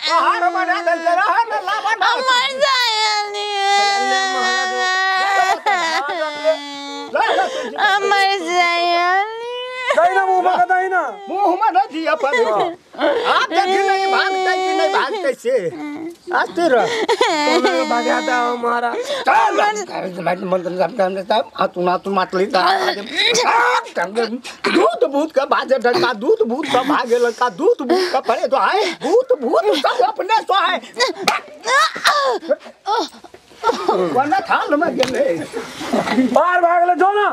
हार बना दे रहा ना लावा ना मर जाएली मर जाएली दाई ना मुंह में दाई ना मुंह में ना दिया पर आप देखी नहीं भागते कि नहीं भागते से आते रह तो भागा था हमारा चल मंत्र जब करने तब तू मतली दूध भूत का बाजे डंका दूध भूत का भागे लड़का दूध भूत का पड़े तो आए भूत भूत सब अपने तो है वरना थाल में गेले बाहर भागले जो ना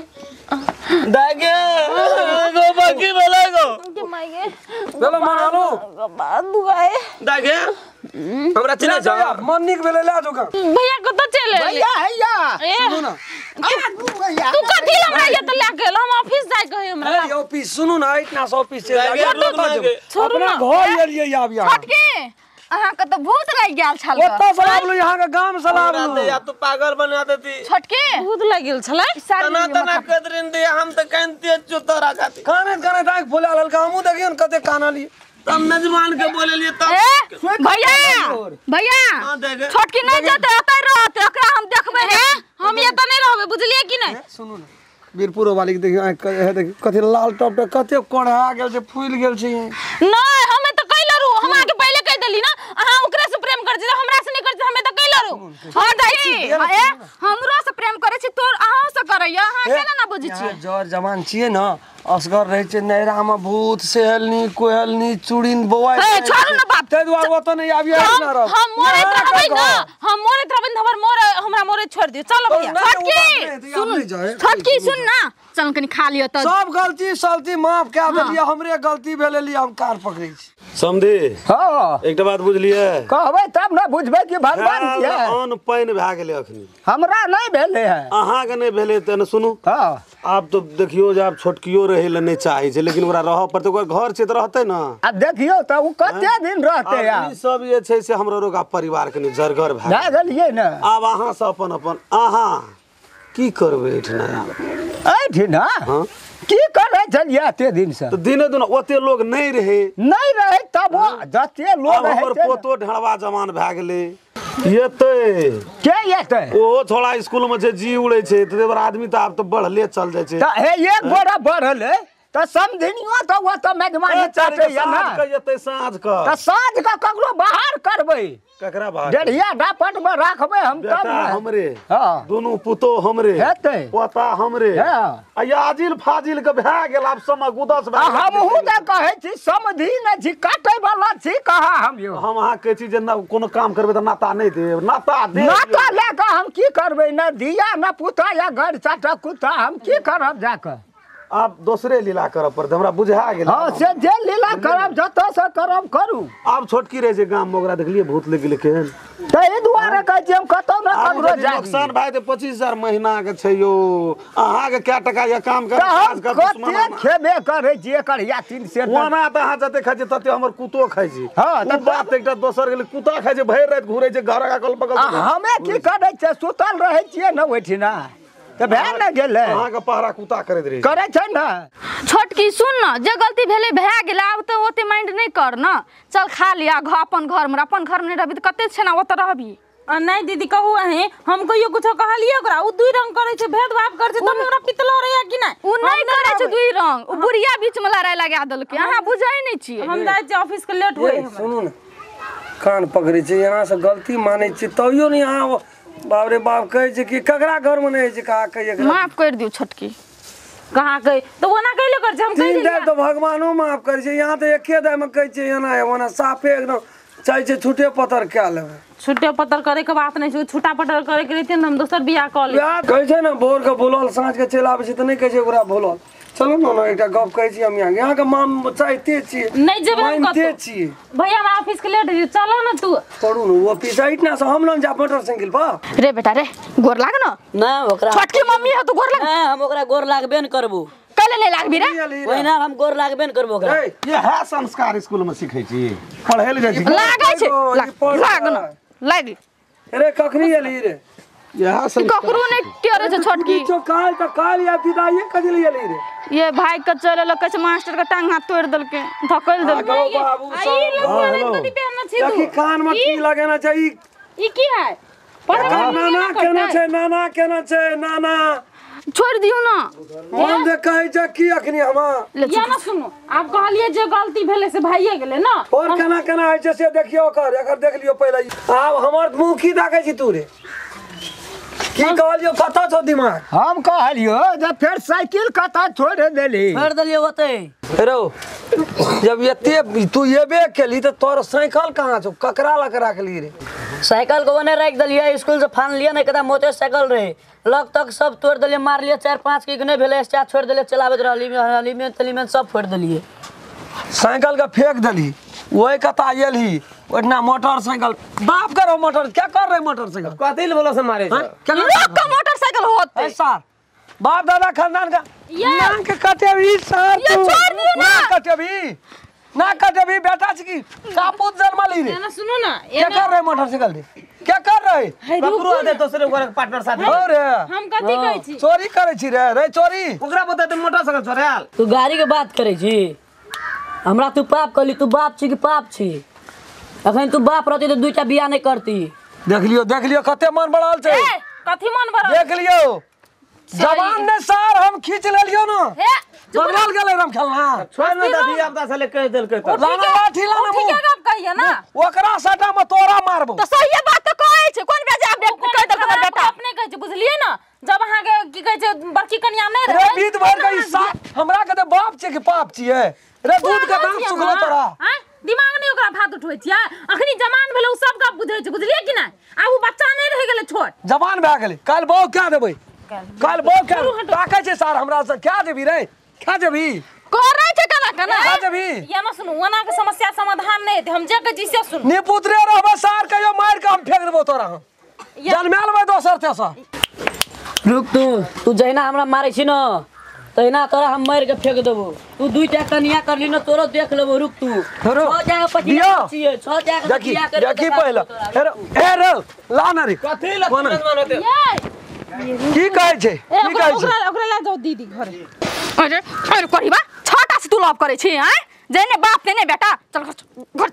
दागे गो बाकी बोला गो के माइगे चलो मानो बात दुआए दागे हमरा चिना जा मन्नी के बेले ला जो का भैया को तो चले भैया हैया सुनो ना तू कथी हमरा ये तो लेके हम ऑफिस जाय कहे हमरा ए ऑफिस सुनो ना इतना सा ऑफिस से छोड़ू अपना ना घर ले लिए अब यहाँ छटके अहाँ के तो भूत लग गेल छल ओत्ता सलाब लो यहाँ का गांव सलाब लो या तू पागल बना देती छटके भूत लग गेल छलै तना तना कदरिन दे हम त कहते चुतरा खाती काने काने दाग फुला ललका हमू देखियो न कते काना लिए तब मेजबान के बोले लिए तब भैया भैया हां देखे छटकी नहीं जते अतै रहत एकरा हम देखबै हे हम ये त नहीं रहबे बुझलिए कि नहीं सुनो ना वीरपुरो वाली के देखियो देखियो कते लाल टॉप पे कते कोढ़ा गेल छै फूल गेल छै नहीं हमें तो कइला रू हम आके पहले कह देली ना अहाँ ओकरा से प्रेम कर छी हमरा से नहीं कर छी हमें तो कइला रू हां जाई छी हमरो से प्रेम करे छी तोर अहाँ से करैया अहाँ केना ना बुझी छी जर जवान छिए ना असगर रहे छै नैरा में भूत सेहलनी कोहलनी चुड़िन बौआ ए छोड़ू ना बाप ते दुआर वो तो नहीं आबिए ना रह हम मोरे रहबै ना हम मोरे रहबै हमर मोरे हमरा मोरे छोड़ दियो चलो भैया छटकी सुन ना चल कनी खा लियो त सब गलती सलती माफ कए देलिए हमरे गलती भेले लिए हम कार पकड़ै छी समझी हां एकटा बात बुझलिए कहबै तब ना बुझबै कि भगवान छियै अन पाइन भए गेलै अखनी हमरा नहीं भेले है अहाँ के नहीं भेले त न सुनू हां आप तो देखियो जे आप छोटकियो रहे ले नहीं चाहे छै लेकिन ओकरा रह पर तो घर छै त रहते ना आ देखियो त उ कते दिन रहते ई यार सब ये छै से हमरो रोग परिवार के नहीं जरगर भए जा गेलिए ना आब अहाँ से अपन अपन अहाँ की करबै एठना ऐठी ना हां की करे छलिए एते दिन से तो दिने दिन ओते लोग नहीं रहे नहीं रहे तब जते लोग अब हमर रहे पोतो ढड़वा जमान भए गेलै येते के येते ओ थोड़ा स्कूल में जे जी उड़े छै त देवर आदमी त आब त बढ़ले चल जाय छै त हे एक गोरा बढ़ल है त समधिनियो त वो त मेजबानी चाटे या ना साँझ के येते साँझ त साँझ का ककरो बाहर करबै ककरा बाहर डेढ़िया डापट में राखबै हम तब बेटा ना हमरे हां दोनों पुतो हमरे हेतै पोता हमरे हां आ याजिल फाजिल के भए गेल आब समय गुदस भए गेल हमहू त कहै छी समधि न छी काटै वाला छी कहा हम यो हम अहाँ कहै छी जे ना कोनो काम करबै त नाता नहि देब नाता देब नाता लेके हम की करबै न दिया न पुता या घर चाटा कुत्ता हम की करब जाके आप दूसरे लीला करब पर हमरा बुझा गेल हां से जे लीला करब जत से करब करू आब छोटकी रहे छै गाम में ओकरा देखलिए भूत लग गेलै केहन त ए दुआरे कहै छी हम कतौ न ककरो जाय नुकसान भाई तो 25,000 महीना के छै यो अहाँ के क्या टका या काम कर हम कते खेबे करै छी एकर या 3 से ओना त अहाँ जते खाइ छी तते हमर कुतो खाइ छी हां त बात एकटा दोसर गेलै कुत्ता खाइ छै भरि रात घुरै छै घर अगल बगल हमे की करै छै सुतल रहै छियै न ओठिना त भए न गेलै अहाँ के पहरा कुत्ता करैत रही करै छै न छोटकी सुन न जे गलती भेले भए गेल आब त ओते माइंड नहीं कर न चल खा लिया अपन घर में रहबी त कते छै ना ओत रहबी नहीं दीदी कहू अहे हम कहियो कुछो कहलिए ओकरा उ दुई रंग करे छै भेदभाव करे छै त हमरा पितलो रहैया कि नहीं उ नहीं करे छै दुई रंग उ बुढ़िया बीच में लड़ाई लगा देलकै अहाँ बुझै नहीं छी हम जाय छी ऑफिस के लेट होय सुनू ना कान पकड़े छै यहाँ से गलती माने छी तइयो नहीं यहाँ बाप रे बाप कहै छै कि ककरा घर में नहीं छै कहा कहिए माफ कर दियो छोटकी कहाँ कहे तो ओना कहले कर छै हम कह तीन दिया दाय तो भगवानो माफ करे छै यहाँ तो एके दाय में कहै छै एना है ओना साफे एकदम चाहे छै छूटे पतर क्या लेबै छुट्टे पत्तर करे के बात नहीं छै छुटा पत्तर करे के रहते न हम दोसर बियाह क ले यार कहै छै ना भोर के बोलल साँझ के चलि आबै छै त नहीं कहै छै ओकरा बोलल चलो ना एकटा गप कहै छी हम यहाँ के माम चाहते छी नहीं जेबै हम मानते कतो छी भैया हम ऑफिस के लेट है चलो ना तू पढ़ू न वो पीछा इतना से हम लोग जा मोटरसाइकिल पर रे बेटा रे गोर लाग न ना ओकरा छोटकी मम्मी है तू गोर लाग हम ओकरा गोर लागबे न करबू कले नहीं लागबी रे ओहिना हम गोर लागबे न करबो ओकरा ये है संस्कार स्कूल में सीखै छी पढ़ै ले जाइ छी लागै छै लाग न लाग अरे कखनी एली रे यह सब ककरो ने टेरे से छोटकी जो काल या विदाई कदी ले रे ये भाई का चले लके से मास्टर का टांग हाथ तोड़ दल के धकल दल के बाबू आई लोग कदी पहनना छी की कान में की लगाना चाहिए ई की है नाना केना छै नाना छोड़ दियो ना हम जे कहै छ की अखनी हम या ना सुनो आप कहलिए जे गलती भेले से भाइये गेले ना और केना है छै से देखियो एकर देख लियो पहले आब हमर मुंह की दाकै छी तू रे की कहलियो कता छौ दिमाग हम कहलियो जे फिर साइकिल कता छोड़ देली छोड़ देलिए होते रो जब एते तू येबे केली त तोर साइकिल कहां छौ ककरा लकरा के ली रे साइकिल को बने रख दिलिए स्कूल से फान लिया नहीं कदा मोटरसाइकिल रहे लग तक सब तोड़ दिलिए मार लिए 4-5 की नहीं भेले स्टार्ट छोड़ दिलिए चलावत रहली में तली में सब फोड़ दिलिए साइकिल का फेंक दली वही कता आयलही ओतना मोटरसाइकिल बाप करो मोटर क्या कर रहे मोटरसाइकिल कथी ले बोलो से मारे छ लोग का मोटरसाइकिल होते ऐसा बाप दादा खानदान का नाम के कटेबी सर ये तू छोड़ दियो ना। ना कटेबी बेटा छी की कापूत जन्मली रे ना सुनो ना क्या कर रहे मोटरसाइकिल रे क्या कर रहे ककरो आदे दोसरे ओकर पार्टनर साथ अरे हम कथी कहै छी चोरी करे छी रे चोरी ओकरा बता दे मोटरसाइकिल छोड़ाल तू गाड़ी के बात करे छी हमरा तू पाप कहली तू बाप छी कि पाप छी अखन तू बाप रहती तो दुईटा बियाह नहीं करती देख लियो कते मन बढ़ल छै ए कथी मन भरल देख लियो जवान ने सार हम खींच लेलियो ना हे बदल गेले हम खेलना छोड़ ना दादी आप साले कह देल के तो लाना लाठी लाना ठीक है आप कहिए ना ओकरा सटा में तोरा मारबो तो सही बात तो कहै छै कोन बेजा आप कह दल के बेटा अपने कहै छी बुझलिए ना जब अहाँ के की कहै छै बड़की कन्या नहीं रे रहे बीत भर के साथ हमरा के बाप छै कि पाप छिए रे दूध के दांत सुखलो तोरा हां दिमाग नहीं ओकरा भात उठबै छियै अखनी जवान भेले उ सब का बुझै छै बुझलिए कि नहीं आब उ बच्चा नहीं रह गेले छोड़ जवान भए गेलै काल बहु क्या देबै काल बहु क्या ताकै छै सर हमरा से क्या देबी रे क्या देबी करे छै कना कना क्या देबी या ना सुनो वना के समस्या समाधान नहीं है हम जे के जिसे सुन नी पुत्रे रहबे सार कहियो मार के हम फेंक देबो तोरा हम जन्मेल में दोसर तेसर रुक तू जहिना हमरा मारे छी न तहिना तोरा हम मार के फेंक देबो तू दुईटा कन्या करली न तोरो देख लेबो रुक तू हेरो छ जाके पटिया छिए छ जाके पटिया करे देखी पहले हेरो हेरो ला ना रे कथी ले मान होते की कहै छै की कहै छै ओकरा ला जाओ दीदी घरे अरे अरे करीबा छटा से तू लव करे छी हैं जेने बाप ने बेटा चल घर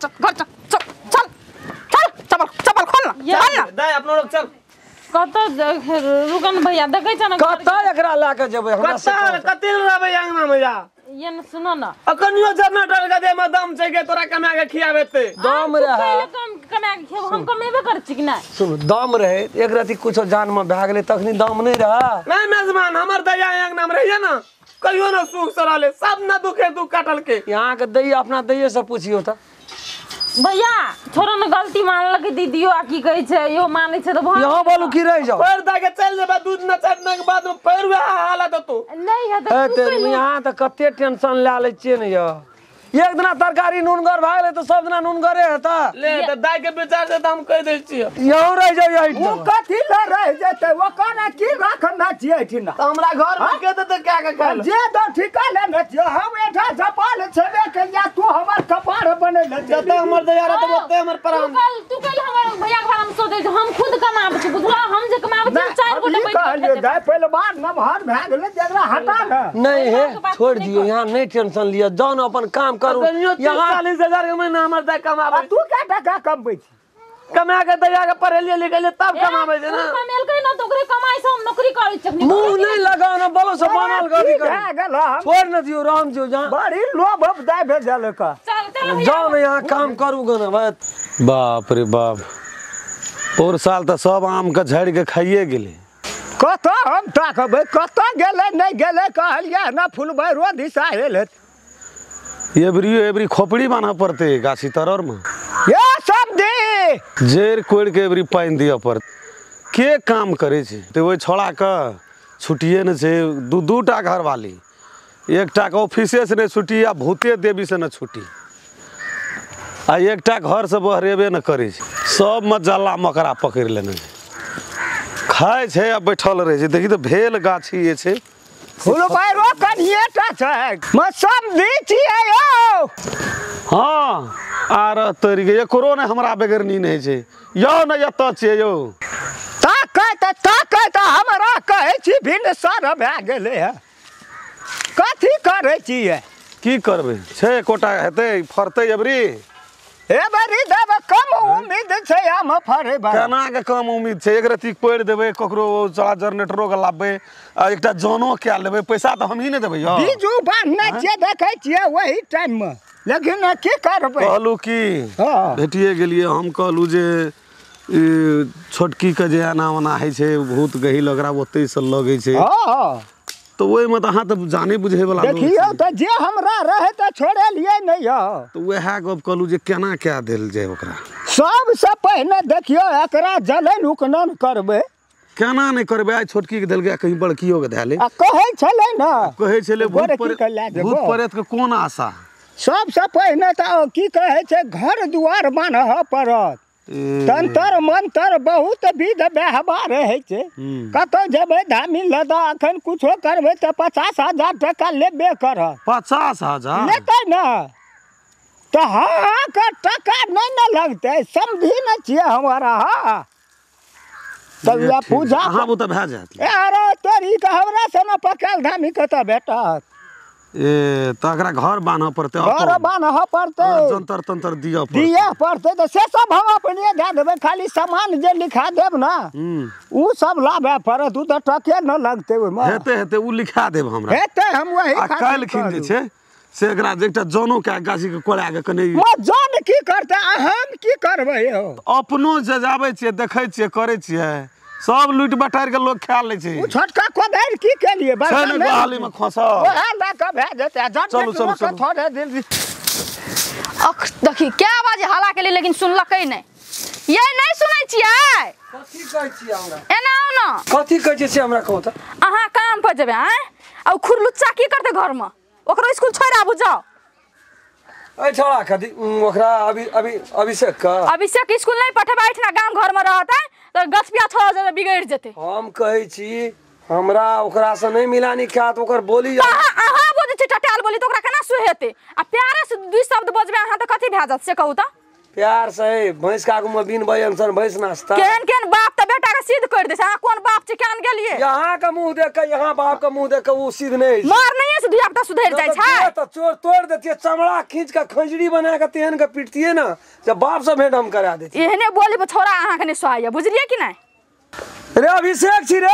चल चल खोल ना दाई अपनो लोग चल कत रुकन भैया देखै छ ना कता एकरा ला के जेबै हमरा से कथी रहबे अंगना में जा ये न सुनो ना अखनियो जनरेटर के दे में दम छै के तोरा कमा के खियाबे ते दम रहे पहले कम कमा के खेब हम कमेबे कर छी कि नहीं सुन दम रहे एक राती कुछ जान में भए गेलै तखनी दम नहीं रहा नहीं मेजबान हमर दया अंगना में रहिए ना कहियो ना सुख सराले सब ना दुखे तू काटल के यहाँ के दैया अपना दैये से पूछियो त भैया छोरो न गलती मानल के दीदियो आ की कहै छै यो मानै छै त बहुत यहाँ बोलू की रह जाओ पैर दा के चल जेबा दूध न चटने के बाद में पैर हुआ हालत तो नहीं है ए तेरे यहाँ त कते टेंशन ला ले छिए न यो एक दिना तरकारी नूनगर भए गेलै त सब दिना नूनगरे हेता ले त दाई के विचार से हम कह दै छी यहाँ रह जाओ यही वो कथी ले रह जेते ओकरा की रखना छियै ठिना हमरा घर में के त क्या के खा जे दो ठिका ले न छियै हम एठा झपाल छेबे के या तू हमर कपार बने ले जते हमर दया रह त ओते हमर प्राण तू कल हमर भैया के बारे में सोचै छै हम खुद कमाबै छी बुझला हम जे कमाबै छी चार गोटे बैठ कहलियो दाय पहले बार नमहर भए गेलै जकरा हटा न नहीं है छोड़ दियो यहाँ नहीं टेंशन लिया जान अपन काम करू यहाँ 40,000 के महीना हमर दाई कमाबै तू क्या टका कमबै छी कमा के दया के पढ़ेलिए लिखलिए तब कमाबै छै ना कमेल के न तो ओकरे कमाई से हम नौकरी करै छी मुंह नहीं लगाओ ना बोलो से बनल गाड़ी कर भए गेल हम छोड़ न दियो राम जो जहाँ बड़ी लोभ दाय भेजल का चल चल जाओ ना यहाँ काम करू गना बाप रे बाप और साल तो सब आम का झड़ के खाइए गेले कत हम ताकबै कत गेलै नहीं गेलै कहलिए ना फुलबै रोधी साहेल एबरी खोपड़ी बांधा पड़ते गाछी तरर में ये सब दे जेर कोड़ के एबरी पानि दिया पड़त के काम करे छै ते ओइ छोड़ा के छुट्टिए न छै दू टा घर वाली एकटा के ऑफिसे से नहीं छुट्टी आ भूते देवी से न छुट्टी आ एकटा घर से बहरेबे न करे छै सब में जल्ला मकरा पकड़ लेने छै खाए छै आ बैठल रहे छै देखी तो भेल गाछी ये छै फुलबै रो कनिएटा छै मौसम दी छियै यौ हाँ आर तरीके एकरो ने हमरा बेगर नींद है छै यो न एत छियै यो ताकै त ताके त हमरा कहै छी भिन्न सर भए गेलै है कथी करै छियै की करबै छै कोटा हेतै फरतै अबरी ए बरी देब कम उम्मीद छै हम फरे बा केना के कम उम्मीद छै एक रत्ती पढ़ि देबै ककरो चला जनरेटरो के लाबबै आ एकटा जानो कए लेबै पैसा तऽ हमही ने देबै यौ बीजू बान्हने छियै देखै छियै वही टाइम में लेकिन की करबै कहलू की भेटिए गेलियै हम कहलू जे छोटकी के जे एना ओना होइ छै भूत गहिल ओकरा ओतै से लगै छै तो ओहिमे तऽ अहाँ तऽ जाने बुझे वाला देखियौ तऽ जे हमरा रहे तऽ छोड़े लिए नहीं यौ तो वएह गप कहलू जे केना कए देल जाय ओकरा सबसे पहिने देखियौ एकरा जलन उकनन करबै केना नहीं करबै आइ छोटकी के देलकै कहीं बड़कियो के धै ले कहै छलै ना कहै छलै भूत प्रेत के कोन आशा सबसे पहिने तऽ की कहै छै घर दुआर बान्हऽ पड़त तंत्र मंत्र बहुत विध व्यवहार है छै कतौ जेबै धामी लदा अखन कुछो करबै तऽ 50,000 टका लेबे करत 50,000 लेतै ना तऽ हाँ का टका नहीं न लगतै समझी न छियै हमारा हाँ तब या पूजा हाँ वो तो भए जात अरे तोरी के हमरा से न पकल धामी कतऽ भेटत ए त एकरा घर बान्हऽ पड़तै घर बान्हऽ पड़तै जंतर तंतर दिया पड़तै तऽ से सब हम अपने दे देबै खाली सामान जे लिखा देब ना उ सब लाबे पड़त उ तऽ टके न लगतै ओइमे हेतै उ लिखा देब हमरा हेतै हम वही काल्हि खिन जे छै से एकरा एकटा जनो के गाछी के कोड़ा के कने जन की करतै हम की करबै यौ अपनो जे जाबै छियै देखै छियै करै छियै सब लूट बटार के लोग खा लै छै उ छोटका कोदारि की के लिए छै ने गोहाली में खसा ओहे ला के भए जेतै जन के थोड़े दिल अख देखी क्या बाजे हल्ला के लिए लेकिन सुनलकै नहीं ये नहीं सुनै छियै कथी कहै छी हमरा एना आउ न कथी कहै छी से हमरा कहू त अहाँ काम पर जेबै हैं आ खुरलुच्चा की करते घर में ओकरो स्कूल छोड़ आबू जाओ ए छोड़ा कथी ओकरा अभिषेक स्कूल नहीं पठेबै ना गांव घर में रहतै तो गछपिया छोड़ा जरा बिगड़ जेतै हम कहै छी हमरा ओकरा से नहीं मिलानी खात ओकर बोली अहाँ बोलै छी टटाल बोली तो ओकरा केना सुहेतै आ प्यारे से दुई शब्द बजबै अहाँ त कथि भए जात से कहू त प्यार से भैंस का आगू में बिन बयनसन भैंस नाचता केन बाप त बेटा के सिद्ध कर दे अहाँ कोन बाप छी केन गेलिए यहाँ का मुंह देख के यहाँ बाप का मुंह देख के वो सिद्ध नहीं मार नहीं से दुइया बेटा सुधर जाय छै त चोर तोड़ देतिए चमड़ा खींच के खंजरी बना के तेहन के पीटतिए ना जब बाप से भेंट हम करा देती एहने बोली छोरा अहाँ के नहीं सहाय बुझलिए कि नहीं रे अभिषेक छी रे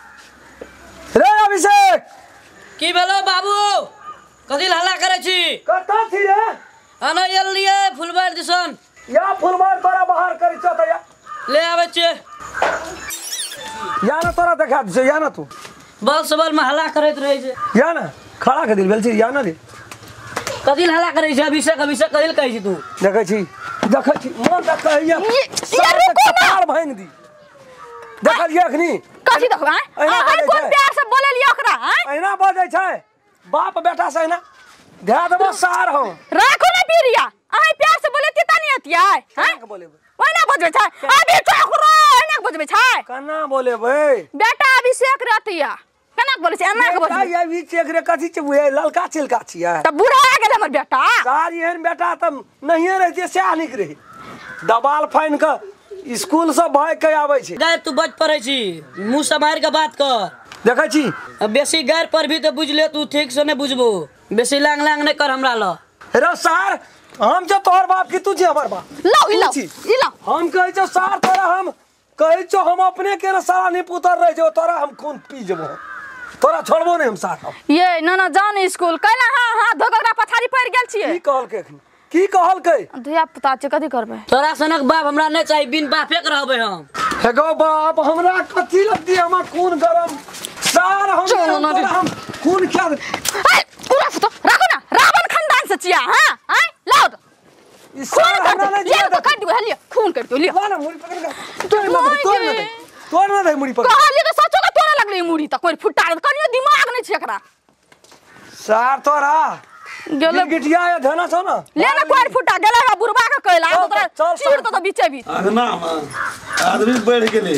अभिषेक की भेलो बाबू कथि हल्ला करे छी कतऽ छी रे आना एलिए फुलबार दिसन या फुलबार तोरा बाहर करै छ त या ले आबै छी या ना तोरा देखा दे या ना तू बल सबल में हल्ला करैत रहै छै या ना खड़ा के दिल भेल छी या ना रे कथि हल्ला करे छै अभिषेक कहिल कहै छी तू देखै छी मन तक कहैया कपार भांग दी देखलिए अखनी कथि देखबै अहाँ कोन प्यार से बोललिए ओकरा एना बजै छै बाप बेटा से एना धै देबो सार हम राखो ना पीरिया अहाँ प्यार से बोले त नहीं अतियै हैं के बोलेबै ओना बजबै छै अभी चोकरो एना बजबै छै कना बोलेबै बेटा अभिषेक रतिया केना बोलै छै एना के बजबै ये बीच एकरे कथि छै उ ललका चिलका छियै त बूढ़ा गेल हमर बेटा सार एहन बेटा त नहिए रहै छै निक रही दबाल फाइन के स्कूल से भाग के आबै छै गैर तू बज पड़ै छी मुंह संभार के बात कर देखै छी बेसी गैर पर भी तो बुझ ले तू ठीक से नहीं बुझबो बेसी लांग नहीं कर हमरा ल रे सार हम जो तोहर बाप की तू जे हमर बाप लो ई लो हम कहै छ सार तोरा हम कहै छ हम अपने के सारा नहीं पुतर रह जो तोरा हम खून पी जबो तोरा छोड़बो नहीं हम सार ये ना जान स्कूल कैला हां धोकरा पछाड़ी पड़ गेल छिए की कहलकै धिया पुता छै कथि करबै तोरा सनक बाप हमरा नहीं चाहिए बिन बापे के रहबै हम हे गो बाप हमरा कथि लगती हम खून गरम सार हम खून क्या पूरा तो राखो ना रावण खानदान से छिया हां लाओ इस सार हमरा नहीं ये तो काट दियो हलिए खून कर दियो लियो ना मुड़ी पकड़ के तोड़ ना दे मुड़ी पकड़ कहलिए तो सचो का तोरा लगले मुड़ी त कोई फुटा कनियो दिमाग नहीं छै एकरा सार तोरा गेले गिटिया या धना छ ना ले ना कोई फुटा गेले बा बुरबा के कहला तो चीड़ तो बीचे भी अगना आदमी बढ़ गेले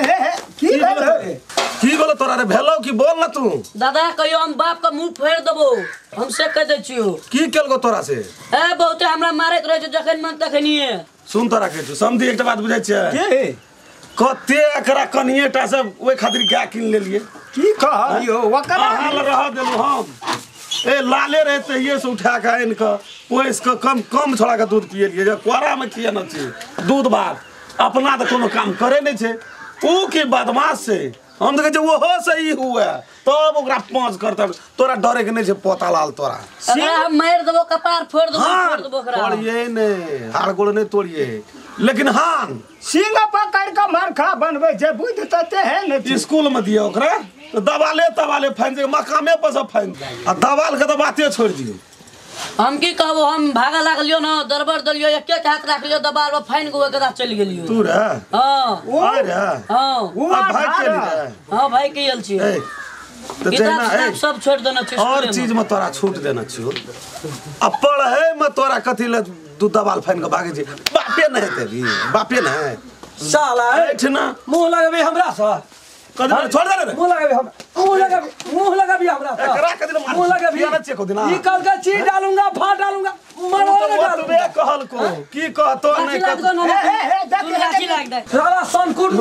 की बोल तोरा रे भेलो की बोल ना तू दादा कहियो हम बाप का मुंह फेर देबो हम से कह दे छियो की केलगो तोरा से ए बहुते हमरा मारत रहे छ जखन मन तखनिए सुन तोरा के समझी एकटा बात बुझाइ छै कते एकरा कनिएटा से ओइ खातिर गाय किन लेलिए की कहलियो ओकरा हाल रह देलु हम ए लाले रहे तहिए से उठा के आइन के ओइस के कम छोड़ा के दूध पियलिए जे कोरा में किए न छी दूध भात अपना तो कोनो काम करे नहीं छे ऊ के बदमाश से हम तो कहे ओहो सही हुआ तब ओकरा पांच करता तोरा डरे के नहीं छे पोता लाल तोरा अगर हम मार देबो कपार फोड़ देबो फोड़ देबो ओकरा तोड़िए ने हाड़ गोड़ नहीं तोड़िए लेकिन हाँ सिंह पकड़ के मरखा बनबे जे बुझ तते है ने स्कूल में दिए ओकरा तो दबाले फाइन जे मकामे पर सब फाइन आ दबाल के तो बाते छोड़ दियो हम की कहबो हम भागा लागलियो न दरबर दलियो एक एक हाथ राख लियो दबाल में फाइन को एकदा चल गेलियो तू रे हां आ रे हां भाई चली रे हां भाई के यल छी तो तेना सब छोड़ देना छी और चीज में तोरा छूट देना छियो अब पढ़े में तोरा कथि ले तू दबाल फाइन के भागे छी बापे नहीं तेरी बापे नहीं साला बैठ ना मुंह लगाबे हमरा से कदम छोड़ दे रे मुंह लगाबे हम मुंह लगाबे हमरा से एकरा कदम मुंह लगाबे ना चेक दिना ई कल का चीज डालूंगा फाड़ डालूंगा मरो ना तबे कहल को की कहतो नहीं तू लाठी लाग दे साला संकुट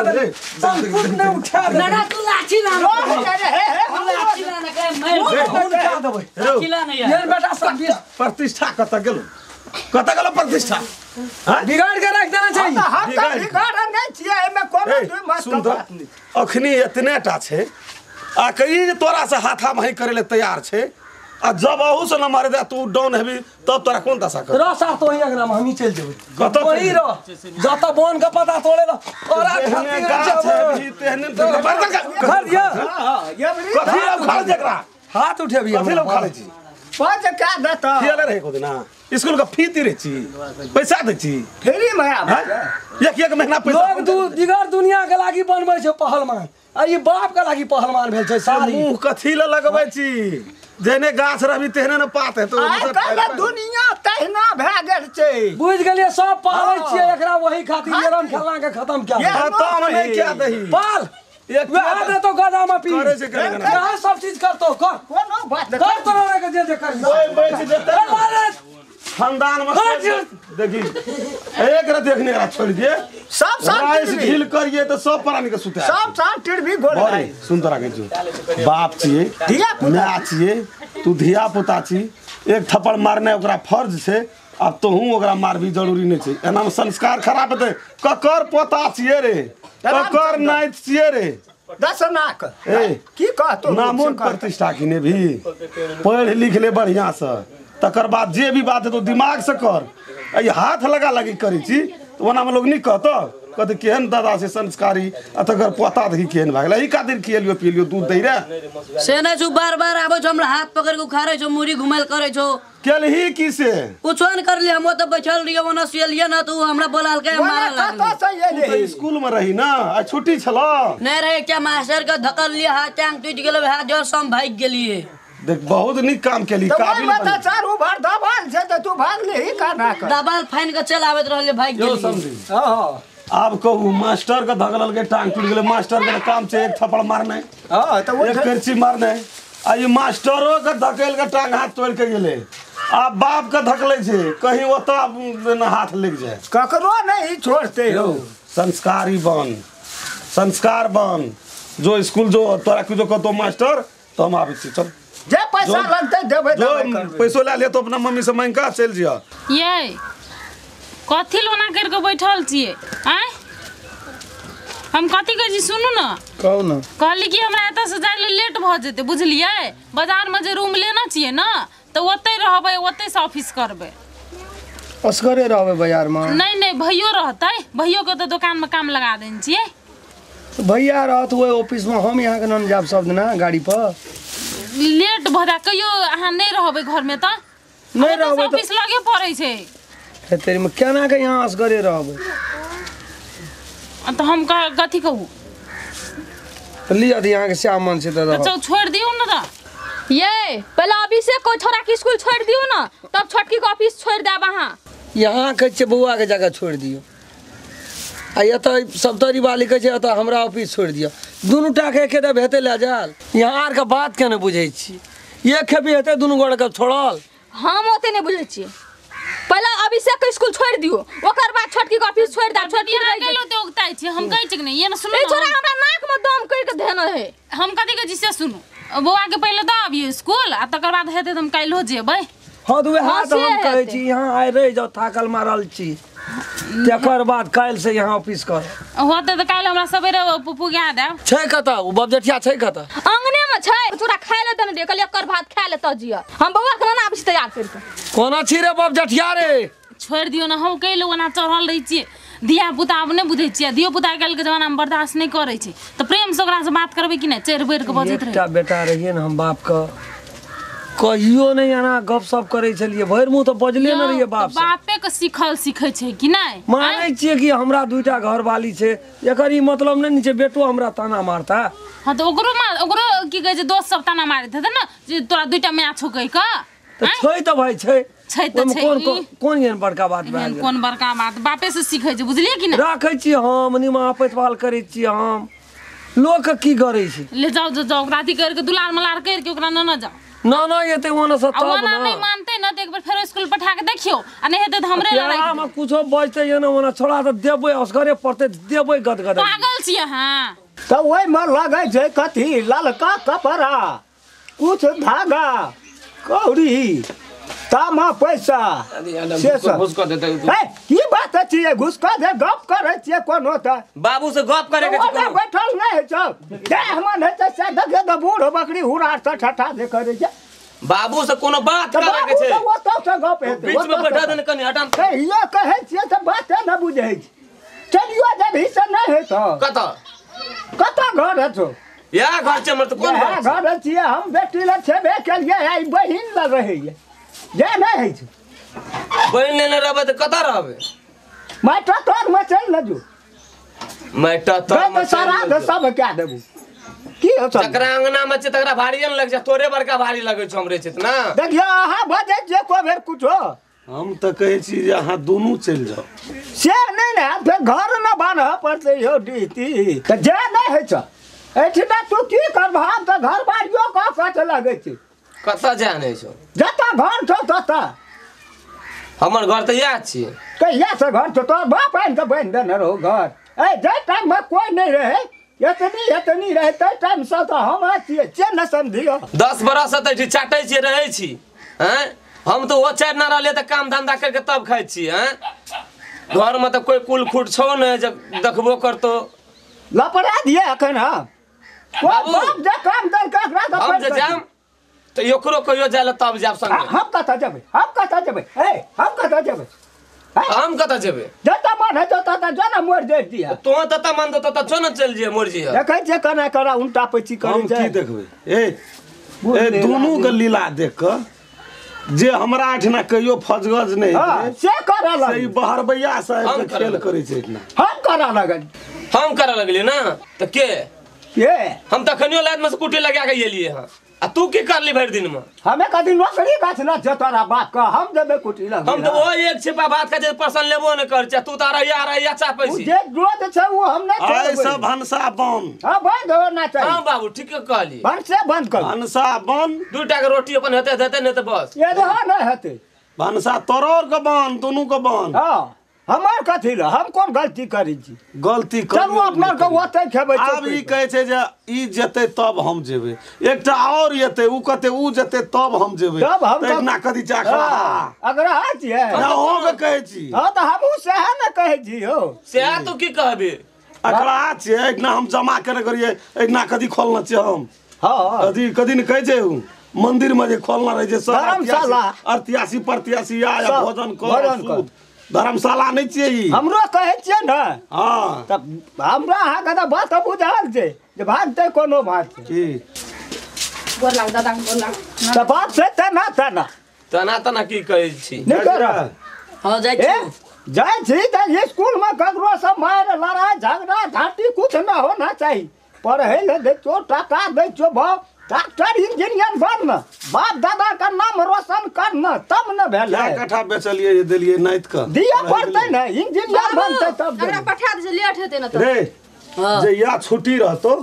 ने उठा दे ना तू लाठी ला लाठी ला ना के मैं उठा देबे लाठी ला नहीं ये बेटा सब प्रतिष्ठा कत गेलो प्रतिष्ठा बिगाड़ के रख देना चाहिए हम बिगाड़ नहीं छिए एमे कोनो दुई मत सुन तो अखनी इतने टा छे आ कई तोरा से हाथा मही करे ले तैयार छे आ जब अहू से न मारे दे तू डाउन हेबी तब तोरा कोन दशा कर रसा तो ही अगर हम चल जेबे कत वही रह जत बोन का पता तोड़े ला और तेहने गाछ है भी तेहने घर दिया ये बड़ी कथी लो खाल जकरा हाथ उठे भी कथी लो खाले छी पाँच क्या देता खेले रहे को दिना स्कूल का फी तीरे छी पैसा दे छी फ्री में आबे एक महीना पैसा लोग दू दिगर दुनिया के लागी बनबै छै पहलवान आ ई बाप के लागी पहलवान भेल छै सारी मुंह कथी ले लगबै छी जेने गाछ रहबी तेहने न पात है तो आइ दुनिया तहिना भए गेल छै बुझ गेलिए सब पालै छियै एकरा वही खातिर लेरन खेलना के खत्म क्या खत्म नहीं क्या दही पाल एक वह दे तो गदा में पी करे से करेगा ना यहां सब चीज करतो कर कोनो बात कर तो रे के जे कर कोई बेच देते खानदान में देखी एक रात देखने का छोड़ दिए सब राइस ढील करिए तो सब प्राणी के सुता सब साल टिड़बी गोल बड़ी सुंदर आगे जो बाप छिए धिया पुता माँ छिए तू धिया पुता छी एक थप्पड़ मारने ओकरा फर्ज छै अब तो हूँ ओकरा मारबी जरूरी नहीं छै एना में संस्कार खराब हेतै ककर पोता छिए रे ककर नाइत छिए रे दसनाक ए की कहतो नामोन प्रतिष्ठा किने भी पढ़ लिख ले बढ़िया से तकर बाद जे भी बात है तो दिमाग से कर आई हाथ लगा लगी करी छी तो ओना में लोग नहीं कहतो कहते केहन दादा से संस्कारी अतगर पोता देखी केहन भागला ई खातिर खियलियो पियलियो दूध दे रे से नै छु बार बार आबो छ हमरा हाथ पकड़ के उखारै छौ मुड़ी घुमाइल करै छौ केलही की से कुछो न कर ले हम तो बैठल रहियो ओना सियलिए ना तू हमरा बोलाल के मारा लागल कत से ये तो स्कूल में रही ना आ छुट्टी छलो नै रहे क्या मास्टर के धकल लिए हाथ टांग टूट गेल हाथ जोर सम भाग गेलिए देख बहुत निक काम केली तो काबिल मत चारू भर दबाल छै त तू भाग ले ही करना कर दबाल फाइन के चलावत रहले भाग जो गेलिए समझी हां अब कहू मास्टर के धगलल के टांग टूट गेले मास्टर के काम छै एक थप्पड़ मारने हां तो एक करची मारने आ ये मास्टरों के धकेल के टांग हाथ तोड़ के गेले आ बाप के धकले छे कहीं ओता हाथ लग जाए ककरो नहीं छोड़ते हो संस्कारी बन संस्कार बन जो स्कूल जो तोरा जो कहतो मास्टर तो हम आबे छी चल जे पैसा लगते देबे जो करबे पैसो ले तो अपना मम्मी से मांग का चल जिया ये कथी लोना करके बैठल छिए आय हम कथी कह जी सुनू ना कहू ना कहली कि हमरा एत से जाय ले लेट भ जेते बुझलिए बाजार में जे रूम लेना छिए ना तो ओतै रहबै ओतै से ऑफिस करबै असगरे रहबे बाजार में नहीं नहीं भैयो रहतै भैयो के तो दुकान में काम लगा देन छिए भैया रहत हुए ऑफिस में हम यहाँ के नन जाब सब दिना गाड़ी पर लेट भरा कहियो अहाँ नहीं रहबै घर में त नहीं रहबै ऑफिस लगे पड़ै छै तो तेरी में केना के यहाँ असगरे रहबे तो हम कथी कहू तो लिया यहाँ के श्याम मन से तो रह अच्छा छोड़ दियो ना त ये पहले अभिषेक को छोरा के स्कूल छोड़ दियो ना तब छोटकी को ऑफिस छोड़ देब अहाँ यहाँ कहे छे बउआ के जगह छोड़ दियो आ ये तो सप्तरी वाली कहे छे तो हमरा ऑफिस छोड़ दियो दुनू टा के एके दे भेते ले जाल यहाँ आर के बात केने बुझै छी ये खेबी हेते दुनू गोड़ के छोड़ल हम ओते नहीं बुझे छिए पहले अभिषेक के स्कूल छोड़ दियो ओकर बाद छोटकी के ऑफिस छोड़ दा छोटकी यहाँ गेलो ते उगताई छी हम कहै छी कि नहीं ये न सुनो ए छोरा हमरा नाक में दम कइ के देनो है हम कथी के जिसे सुनो बौआ के पहले द अबियो स्कूल आ तकर बाद हेते हम काल्हि जेबै हाँ तो हाथ हम कहै छी यहाँ आइ रह जाओ थाकल मारल छी तकर बाद काल्हि से यहाँ ऑफिस कर होते तो काल्हि हमरा सबेरे पुगा देब छै कतऽ उ बबजठिया छै कतऽ अंगने में छै छोरा खाय ले देने दे कहलिए एकर भात खाय ले त जिया हम बौआ के ना आबि तैयार कर के कोना छी रे बबजठिया रे छोड़ दियो ना हम कैलो ओना चढ़ल रही छियै धिया पुता आब नहि बुझै छियै धियो पुता काल्हि के जमाना में बर्दाश्त नहि करै छै तऽ प्रेम से ओकरा से बात करबै कि नहि चढ़ि बढ़ि के बजैत रहे एकटा बेटा रहिए ने हम बाप का कहियो नहीं आना गप सप करे छलिए भर मुंह तो बजले न रहिए बाप से बापे के सिखल सिखै छै कि नहीं मानै छियै कि हमरा दुइटा घरवाली छै एकर ई मतलब नहीं छै बेटो हमरा ताना मारता हाँ तो ओकरो की कहै छै दोस्त सब ताना मारैत हेतै ने जे तोरा दुइटा माय छौ कहि क तो छै तो भाई छै छै तो छै कोन एहन बड़का बात भए गेल कोन बड़का बात बापे से सिखै छै बुझलिए कि नहीं राखै छी हम निमा पैतवाल करै छी हम लोक के की करै छै ले जाओ ओकरा अथी कर के दुलार मलार कर के ओकरा न जाओ ना ये ते ओना से तब ना नहीं मानते न तो एक बार फिर स्कूल पठा के देखियो आ नहीं हेते तो हमरे लड़ाई हम कुछो बजते ये ना ओना छोड़ा तो देबै असगरे पड़ते देबै गदगद पागल छियै हां तो ओइ में लगे छै कथी ललका कपड़ा कुछ धागा कौड़ी तामा पैसा से सब घुस कर देते ए की बात छियै घुस कर दे गप करे छियै कोनो त बाबू से गप करे के छै कोनो बैठल नहीं है सब जे हमन है से देखे त बूढ़ बकरी हुरार से ठठा से करे छै बाबू से कोनो बात करे के छै वो तो से गप है बीच में बैठा देने कनी हटा ये कहे छियै त बात न बुझै छै चलियो जब ही से नहीं है तो कत घर है तो या घर छै हमर त कोन घर छियै हम बेटी ल छेबे केलिए आई बहिन ल रहै जे नहीं है छै बहिन लेने रहबै त कत रहबै माटा तोर में चल न जो माटा तो सारा सब क्या देबू की हो सब जकरा अंगना में छै तकरा भारी न लग छै तोरे बड़का भारी लगै छै हमरे छै ना देखियो अहाँ बजे जे को बेर कुछो हम तो कहै छी जे अहाँ दुनू चलि जाओ से नहीं ना फिर घर न बान्ह पड़ते हो डीती त जे नहीं है छ एठिना तू की करबा त घर बाड़ियो का कट लगे छै कत जाने छौ जता घर छौ तता हमर घर त या छी कहिया से घर छौ तोर बाप आइन के बन देने रहो घर ए जे टाइम में कोई नहीं रहे इतनी रहे ते टाइम से तो हम छियै से न समझियो 10 बरस से त चाटै छी रहै छी हैं हम तो वो चार ना रहले त काम धंधा करके तब खाइ छी हैं घर में त कोई कुल खुट छौ न जब देखबो करतो लपड़ा दिए अखन हम बाबू, बाप जे काम दर ककरा त हम जे जाम त ओकरो कहियो जाले तब जाब संगे हम कत जेबै ए हम कत जेबै हम कत जेबै जता मन है तता जना मोर दे दिया तो तता मन तो तता चो न चल जे मोर जी देखै छै कना करा उल्टा पैची हम करे छै की देखबै ए दुनू के लीला देख क जे हमरा एठना कहियो फजगज नहीं हां से करा लग सही बहरबैया से हम खेल करे छै एठना हम करा लगल हम करे लगली ना त के हम तखनियो लाद में से कुटी लगा के एलिए हां आ तू की करली भर दिन में हमें कदी नौकरी गाछ ना छ तोरा बाप का हम देबे कुटी लग हम तो वो एक छिपा बात का जे पर्सन लेबो न कर तू तारा या चापै छी जे रोज छै वो हम नहीं आइ सब हंसा बन हां बंद होना चाहिए हां बाबू ठीक कहली भनसा बंद कर हंसा बन दूटा के रोटी अपन हेते देते नहीं तो बस ये रहा नहीं हते भनसा तोरोर के बन दुनू के बन हां हमार कथी ल हम कोन गलती करी छी गलती कर चलू अपना के ओते खेबै आब ई कहै छै जे ई जेतै तब हम जेबै एकटा और जेतै उ कहतै उ जेतै तब हम जेबै तब हम एकना कदी चाखला अगर आ छियै ना हो के कहै छी हां त हमहु सह न कहै छी हो से तू की कहबे अकड़ा छियै एकना हम जमा करे करिए एकना कदी खोलना छै हम हां कदी न कहै छै मंदिर में जे खोलना रहे छै धर्मशाला 88 प्रत्याशी आया भोजन कर धर्मशाला नहीं चाहिए हमरो कहै छियै न हां तब हमरा अहाँ के बात बुझल छै जे भागते कोनो बात छै की गोर लाग दादा गोर लाग त बात से तना तना की कहै छी नहीं कर हां जाइ छी जाय छी त स्कूल में ककरो से मार लड़ाई झगड़ा झाटी कुछ न होना चाहिए पढ़े ले दे छो टका दे छो भाव डॉक्टर इंजीनियर बन बाप दादा का नाम रोशन करना तब न भेल क्या कट्ठा बेचलिए ये देलिए नाइत का दिया पड़ते न इंजीनियर बनते तब हमरा पठा दे लेट हेते न त रे जे या छुट्टी रहतो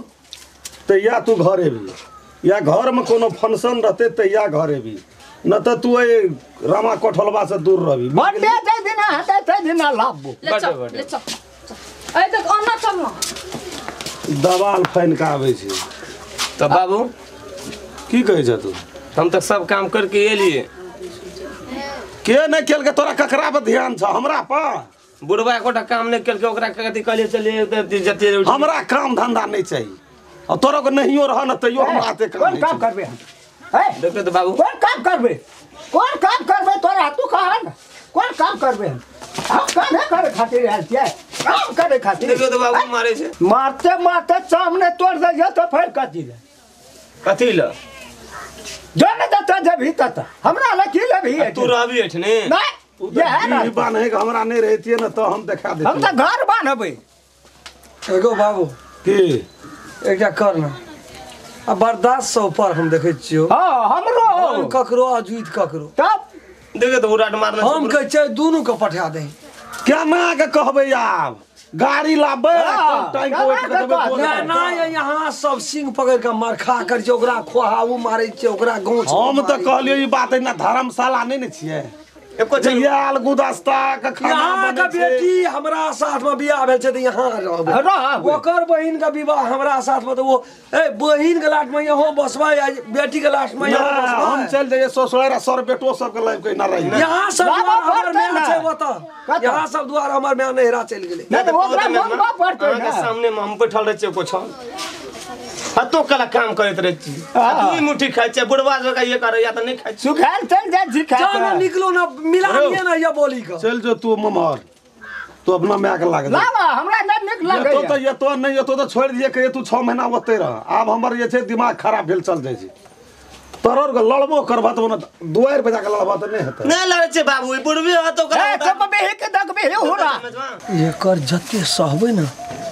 त या तू घरे भी या घर में कोनो फंक्शन रहते त या घरे भी न त तू ए रामा कोठलबा से दूर रहबी मंडे जे दिन हटे ते दिन लाबो ले चल बड़े। ले चल ए देख अन्ना चल ना दबाल फाइन के आबै छै तो बाबू की कहै छ तू हम तो सब काम करके एलिए के नहीं केलकै तोरा ककरा पर ध्यान छ हमरा पर बुढ़वा एकोटा काम नहीं केलके ओकरा कथी कहलिए चलिए जते हमरा काम धंधा नहीं चाहिए और तोरा को नहियो रह न तैयो हम आते काम कौन नहीं काम छै। करबे हम है देखो तो बाबू कौन काम करबे तोरा तू कहा ना कौन काम करबे हम काम करे खातिर आयल छियै काम करे खातिर देखो तो बाबू मारे छे मारते मारते सामने तोड़ दे तो फिर कथी ले कथी ल जाने देता जब ही तक हमरा लकी ले भी है तू रहबी एठने नहीं ये है ना ई बान्हे के हमरा नहीं रहतिए न तो हम देखा देती हम तो घर बांधबे एगो बाबू की एकटा कर ना आ बर्दाश्त से ऊपर हम देखै छियो हां हमरो हम ककरो अजुइत ककरो तब देखो तो उराट मारना हम कहै छै दुनू के पठा दे केना के कहबै आब गाड़ी लाबे हाँ, तब टाइम को वेट केना के करबे ना ना यहाँ सब सिंह पकड़ के मरखा कर छै ओकरा खोहाऊ मारै छै ओकरा गोछ हम तो कहलियो ई बात है ना धर्मशाला नहीं न छिए एको चल जहियाल गुदस्ता के खाना यहाँ बनै के छै बेटी हमरा साथ में बियाह भेल छै त यहाँ रहबै रहबै। ओकर बहिन के विवाह हमरा साथ में त वो ए बहिन के लाट में यहाँ बसबै आ बेटी के लाट में यहाँ ना, हम बसबै चल जाइए ससुर सर बेटो सब के लाइफ के ना रही यहाँ सब लाबा द्वार हमर पड़तै में ने। छै बता कतऽ? यहाँ सब द्वार हमर में नहिरा चल गेलै नहीं तो ओकरा बोलबा पड़तै के ना सामने में हम बैठल रहे छे कुछ हतो कला काम करत रहे छी हाँ। दुई मुट्ठी खाइ छे बुढ़वा जगह ये करे या त नहीं खाइ छी सुखाल चल जा जिखा जानो निकलो ना मिलानिए ना ये बोली का चल जो तू ममहर तू अपना में के लाग दे लावा हमरा नहीं निक ये लगे तो ये तो नहीं ये तो छोड़ दिए के तू 6 महीना ओते रह अब हमर ये छे दिमाग खराब भेल चल जाय छी तोरर के लड़बो करबा तो न दुआर पे जाके लड़बा तो नहीं हेतै नहीं लड़े छे बाबू ई बुढ़वी हतो ए सब बेहे के दक बेहे होला एकर जते सहबै ना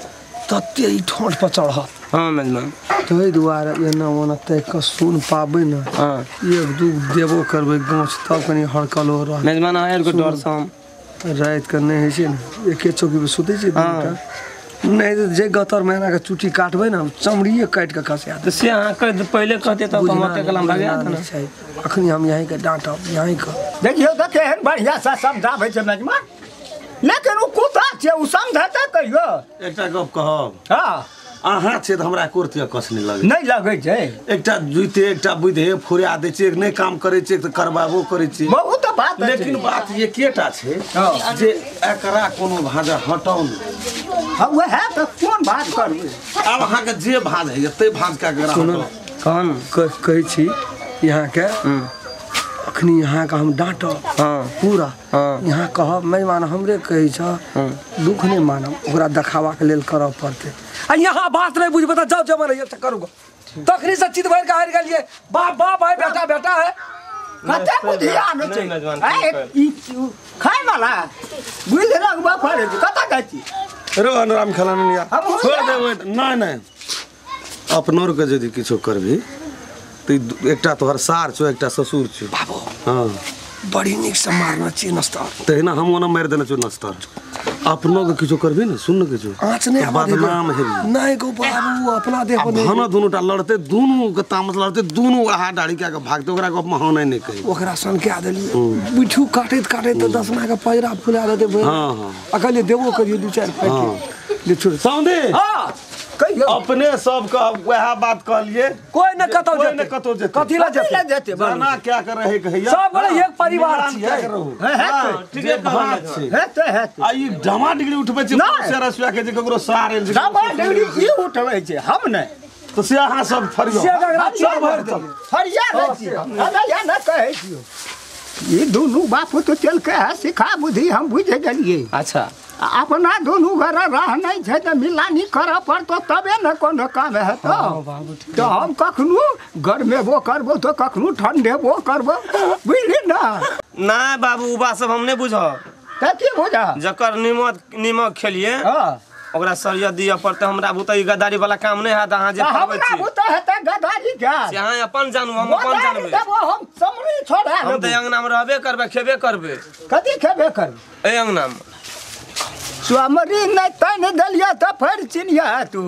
तते ई ठोंठ पर चढ़त हां मेजबान तै दुआरे एना ओना तै क सुन पाबै ना हां एक दू देबो करबै गाँव तब कनी हड़कलो रह मेजबान आयल को डर से हम रात के नहीं होइ छै ने एके चौकी पे सुतै छै हाँ। नहीं तो जे गतर महीना के चुट्टी काटबै ना चमड़िए काट के खसिया तो से अहाँ कर पहले कहते तब हम ओते कलम भाग जात ना अखनी हम यहीं के डांटब यहीं के देखियो तो केहन बढ़िया सा समझाबै छै मेजबान लेकिन उ कुत्ता छै उ समझते कहियो एकटा गप कहब हां अहाँ छै त हमरा कोर्तिया कस नहीं लगे नहीं लगे छै एकटा जुइते एकटा बुधे फुरिया दै छै नहीं काम करे छै त करबाबो करे छै बहुत बात है लेकिन बात ये केटा छै हाँ। जे एकरा कोनो भाजा हटाउ नहीं हाँ वह है तो कौन बात करबै अब अहाँ के जे भाज है ते भाज का गरा सुनो कौन कहै छी यहाँ के अखनी यहाँ का हम डांटब हां पूरा हाँ। यहाँ कहब मेहमान हमरे कहै छ दुख नहीं मानब ओकरा देखावा के लेल करब पड़तै आ यहाँ बात नहीं बुझबै त जाओ जमा रहिए त करू तखनी से चित भर के हारि गेलिए बाप बाप भाई बेटा बेटा है कते बुधियान छै नहीं, मेजबान, ए ई खाय वाला बुझ रखबा पड़े छै कत जाइ छी रो अनुराम खलान यार हम हो छोड़ जा। देबै नहीं नहीं अपनोर के यदि किछो करबी तो एकटा तोहर सार छो एकटा ससुर छो बाबू हाँ बड़ी नीक से मारना चाहिए नस्ता तहिना हम ओना मारि देने छो नस्तर अपनो के किछो करबी ने सुन न किछो आँच नहीं आवा देबै। बदनाम हेबी नहीं गो बाबू अपना देह अब पर नहीं भाना दुनूटा लड़ते दुनू के तामस लड़ते दुनू उड़ा डाड़ी क्या के भागते ओकरा गप में हां नहीं कही ओकरा सन के देलिए बिठू काटैत काटैत त 10 के पैरा फुला देते भाई हाँ, हाँ। अकले देबो करियो 2-4 फाइट ले छोड़ सौंदे हां कहियो अपने सब का वह बात कहलिए कोई न कतौ कोई जेतै न कतौ जेतै। कथी ला कथी ला जेतै जेतै जाना क्या कर रहे कहिया सब बड़े एक परिवार निगरान क्या छियै कर रहू हेतै ठीक है बात छै हेतै हेतै आ ई डमा डिग्री उठबै छै नहीं। से रसुआ के जे ककरो सारे जे डबल डिग्री ई उठबै छै हम नहि तो से अहाँ सब फरियो से अगर हम सब सब भर दे फरिया नहि छी हमरा या न कहै छियो ई दुनू बापू तो चल के है सिखा बुद्धि हम बुझ गेलिए अच्छा अपना दुनू घर रह नहीं छै त मिलानी करऽ पड़तो तबे न कोनो काम हेतौ तो हम कखनो गरमेबो करबो तो कखनो ठंडेबो करबो बुझली ना ना बाबू बा सब हम नहीं बुझब कथी बुझा जकर नीमक खेलिए हां ओकरा सरिया दिया पड़ते हमरा बुतई गद्दारी वाला काम नहीं है अहाँ जे करबै हमरा छी बुता हेतै गदारी क्या से अहाँ अपन जानू हम अपन जानबै हम समरी छोड़ा हम तो अंगना में रहबे करबै खेबे करबै कथी खेबे करबै ए अंगना में समरी नहीं तन देलिया त फेर चिनिया तू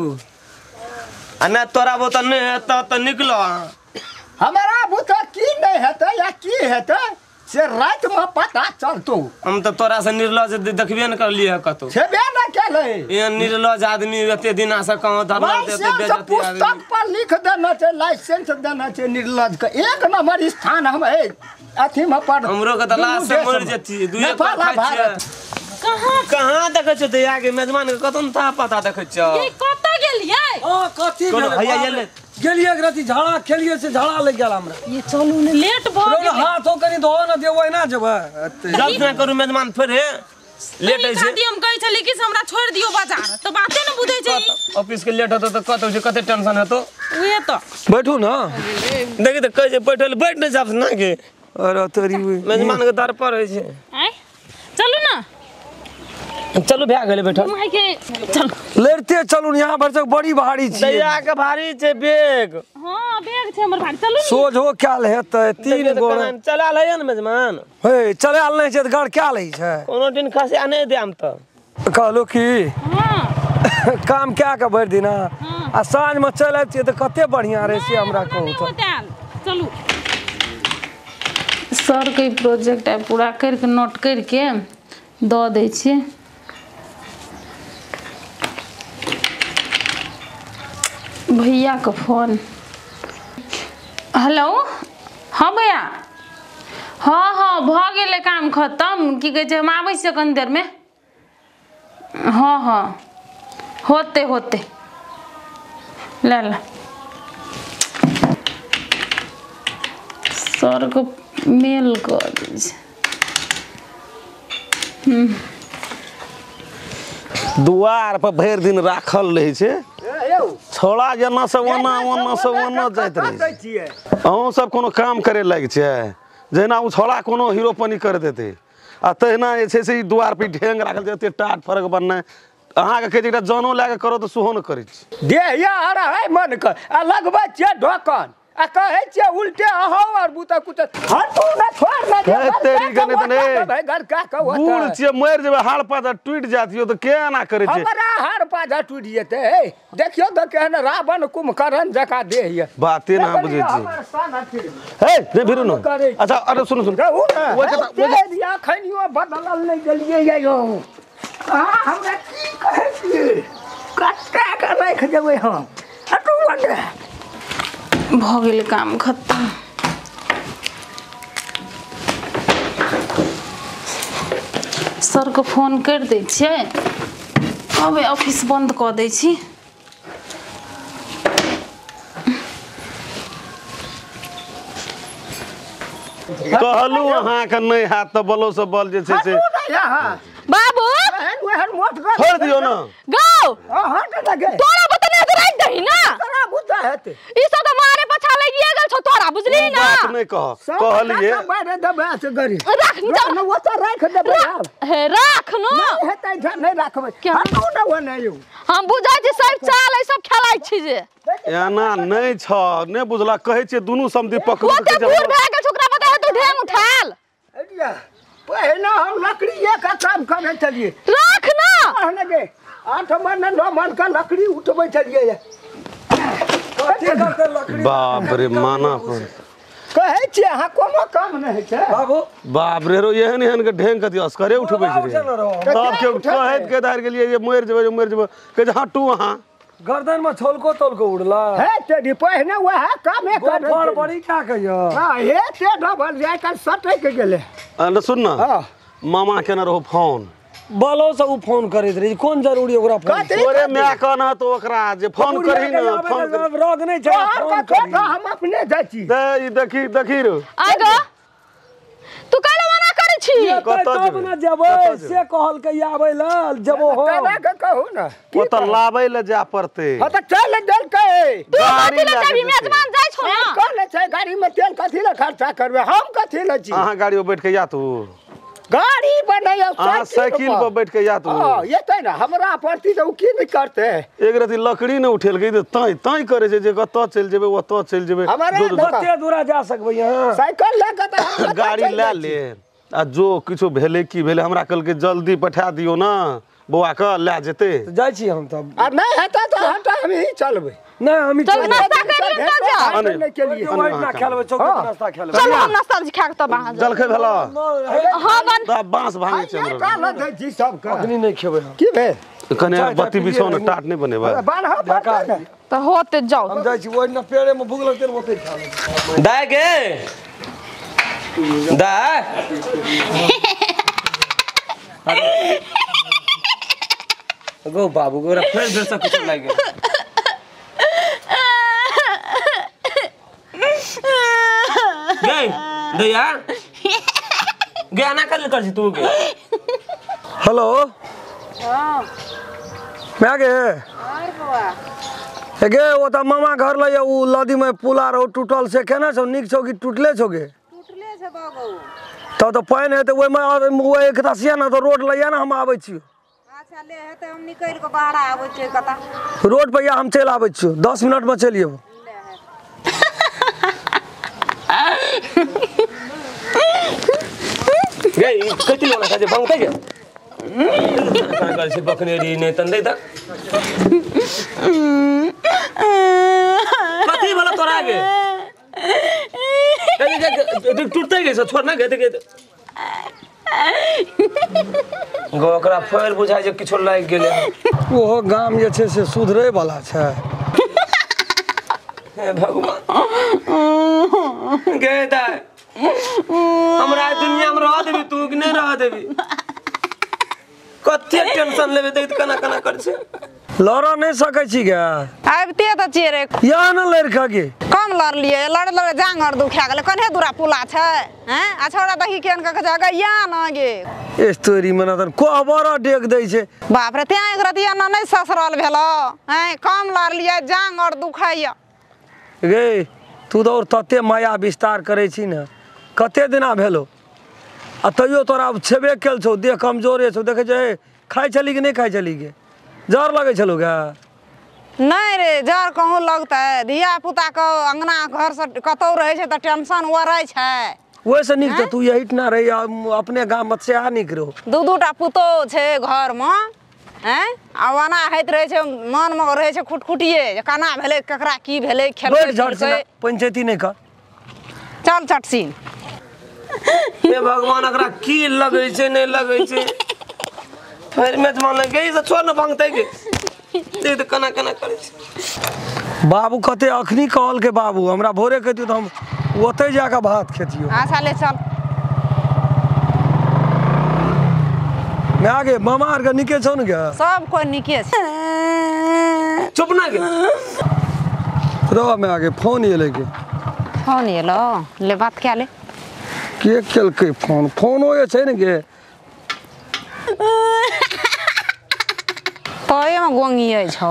आ नहीं तोरा बुता नहीं है तो निकलो हमारा बुता की नहीं हेतै या की हेतै से रात में पता चलतो। हम तो तोरा से निर्लज देखबे न करलिए कतो छेबे न केले। ये निर्लज आदमी एते दिन से कहाँ धरना देते बेइज्जती पुस्तक आदमी पर लिख देना चाहिए, लाइसेंस देना चाहिए निर्लज का। एक नंबर स्थान हम है अथी में पर हमरो के त लाश से मर जेती। दुए पर खाइ छियै कहाँ देखै छ त आगे मेजमान के कतन था पता देखै छ ये कत गेलियै? हां कथी कोनो हैया ये गेलिए रति झाड़ा खेलिए से झाड़ा लग गेल हमरा। ये चलू ने लेट भ गेल। हाथ हो कनी धो न देबै ना जेबै। जल्द ना करू मेजमान फेर हे लेट है दादी हम कहै छली कि हमरा छोड़ दियो बाजार, तो बाते न बुझै छै। ऑफिस के लेट होतो त कत हो कते टेंशन हेतो। उहे त बैठू ना। देखि त कहै छै बैठल बैठ न जाब ना के। अरे तोरी मेजमान के दर पर है छै। आइ चलू ना चलू भए गेलै बैठल। माय के चल लड़ते चलू यहाँ पर से बड़ी भारी छी। दैया के भारी छै बैग। हां बैग छै हमर भारी। चलू ने सोझ हो क्याल हेतै 3 गोड़ चला लय न मेजमान। हे चलाल नहीं छै त गाड़ क्या लै छै। कोनो दिन खसिया नहीं देम त कहलो की हां काम क्या के भर दिन आ साँझ में चल आबतिए त कते बढ़िया रहे से हमरा कहू त। चलू सर के प्रोजेक्ट है पूरा करके नोट करके दऽ दै छियै। भैया का फोन। हेलो हाँ भैया हाँ हाँ भऽ गेलै काम खत्म। की कहै छै हम आबै छियै कनी देर में। हाँ हाँ होते होते ले ला सर को मेल कर दै छै। दुआर पर भरि दिन राखल रहे छै छोड़ा जेना से ओना से ओना जाइत रहे छै। अहूँ सब कोनो काम करे लाग छै जेना उ छोड़ा कोनो हीरोपनी कर देते आ तहिना जे छै से ई दुआर पे ढेंग राखल छै एते टाट फरक बननाइ। अहाँके कहै छै जनो लए कऽ करो तऽ सेहो न करै छी। देहिया अरे मन कर आ लगबै छियै ढोकन आ कहै छियै उल्टे अहो और बुता कुछ हटू ना छोड़ ना दे। तेरी गने त ने भाई घर का कहो बूढ़ छियै मरि जेबै हाड़ पाजा टूटि जातियो तऽ के एना करै छै। हमरा हाड़ पाजा टूटि जेतै। देखियो त केहन रावण कुंभकर्ण जका देह ये। बाते ना बुझै छी। हे रे भिरु न अच्छा अरे सुन सुन कहू ना ओइ कता दिया खनियो बदलल नहीं गेलिए यो। हमरा की कहै छी कट्टा के राख देबै हम। हटू बंदे भऽ गेलै काम खत्म। सर को फोन कर दै छियै अब ऑफिस बंद कऽ दै छी। कहलू अहाँके नहि हैत तऽ बलो से बल जे छै से बाबू ओहन मोट कर छोड़ दियौ ना। गो हट लगे तोरा बतने तो राख दही ना। तोरा बुझा हेतै ई सब तो मारे पछा लगिए गेल छौ तोरा बुझली ना। बात नहि कह कहलिए बारे दबा से गरी राख न वो तो राख देबै आब। हे राख नो नहीं हेतै नहीं राखबै। हटू ना वो नहीं हम बुझाइ छी सब चाल ई सब खेलाइ छी जे एना नहि छ नहि बुझला कहै छियै दुनू समधि पकड़ू ओते बूढ़ भए गेल छोकरा बता तू ढेंग उठाल। अरिया पहिने हम लकड़ीए का काम करे चलिए। राख ना कहने गे 8 मन 9 मन का लकड़ी उठबै चलिए। बाप रे माना पर कहै छी अहाँ कोनो काम नहीं छै बाबू बाप रे रो एहन एहन के ढेंग कति असकरे उठबै छै रे। तब के कहैत के दार गेलिए ये मरि जेबै कहै छै हटू अहाँ गर्दन में छोलको तोलको उड़ला है तेरी पहिने वह कामे कर बड़ बड़ी का कहियो। हां हे ते डबल जाय कर सटै के गेले। अरे सुन ना हां मामा केना रहो फोन बलो से उ फोन करैत रही कोन जरूरी ओकरा फोन। तोरे मैं कहना तो ओकरा जे फोन करही ना फोन कर रोग नहीं छै फोन करी। हम अपने जाइ छी। ई देखी रो आगो तू काहे मना करै छी। कतऽ तब जेबै? ना जेबै से कहल के आबै ल जबो हो तेरा के कहू ना ओ तऽ लाबै ले जा पड़तै। हां त चल देल के तू गाड़ी कथि ले लए जेबी के मेजबान जाइ छौ ना। कहले छै गाड़ी में तेल कथि ले खर्चा करबे हम कथि ले छी। अहाँ गाड़ी पर बैठ के या तू गाड़ी बनाय अहाँ साइकिल पर बैठ के या तू हां ये त ना हमरा पड़ती त उ की नहीं करते। एक रति लकड़ी न उठेलकै त ताई करे छै जे कतऽ चलि जेबै ओतऽ चलि जेबै हमारे कते दूरा जा सकबै यहाँ साइकिल ले के त हम गाड़ी लए ले आ जो किछो भेलै की भेलै हमरा कहलकै जल्दी पठा दियौ ना बौआ के लए जेतै। जाइ छी हम तब आ नहीं हेता त हम ही चलबै। नहीं हम चल नाश्ता कर ले तो जा नहीं के लिए वाइट ना खेलबे चौक नाश्ता खेलबे चल हम नाश्ता खा के तब वहां जलखै भेला हां बन दा बांस भांगे छै हमरा का ल दे जी सब का अखनी नहीं खेबे हम की बे कने बत्ती बिछौ न टाट नहीं बनेबा बान ह बान तो होते जाओ हम जाइ छी ओइ ना पेड़े में भूख लगते ओते खा ले दाय गे दाय गो बाबू गोरा फिर से कुछ लाग गया गई दैया गाना कर छी तू के हेलो हां मैं गे और बुआ गे वो त मामा घर ल उ लदी में पुला रो टूटल से केना छौ निक छौ कि टूटले छौ गे टूटले छै बाबू तो पानी है तो ओइ में वो एक दसिया ना तो रोड लइया ना हम आबै छी अच्छा ले हेतै हम निकल के बाहर आबै छै कता रोड पे या हम चल आबै छी 10 मिनट में चलिए गई कति लोना खाजे भांगते के कर से बकनेरी ने तंदे त कति भला तोरा गे कति टूटते के छोड़ ना गए के गो ओकरा फेर बुझाय जे किछो लाग गेले ओहो गाम जे छै से सुधरे वाला छै हे भगवान गे दाय हमरा दुनिया में रह देबी तू कि नहीं रह देबी कते टेंशन लेबे देख कना कना कर छै लड़ नहीं सकै छी गे आबते त छिए रे या न लड़का गे कम लड़ लिए लड़ जांग और दुखा गेले कन्हे दूरा पुला छै हैं आ छोड़ा दही केन के जगह या न गे स्टोरी में न कोहबरा डेक दै छै बाप रे त्या एक रतिया न नहीं ससरल भेलो हैं कम लड़ लिए जांग और दुखाइया गे तू तो और तते माया विस्तार करे छी न कते दिना भेलो आ तैयो तोरा छेबे केल छौ देह कमजोरे छौ देखे छै खाइ छली कि नहीं खाइ छली गे जर लगे छलो गे नहीं रे जर कहूँ लगता है धिया पुता को अंगना घर से कतौ रहे छै त टेंशन वरै छै वैसे निक त तू यही ना रही अपने गाम में से आ निक रहो दू-दूटा पुतो छै घर में हैं आवाना हैत रहे छै मन में रहे छै खुटखुटिए जे केना भेले केकरा की भेले बैठ झट से खेलबै पंचायती नहीं कर चल चटसीन हे भगवान एकरा की लगै छै नहीं लगै छै फिर मेजमान लगे से छोड़ न भांगते के देख कना कना करे छै बाबू कते अखनी कहल के बाबू हमरा भोरे कहतियो त हम ओते जाके भात खेतियो आशा ले चल मैं आगे मामा आर के निके छौ न गे सब कोई निके छै चुप ना के रो मैं आगे फोन ये लेके फोन ये लो ले बात क्या ले के केलकै फोनो ये छै न गे तोय में गोंगिए छौ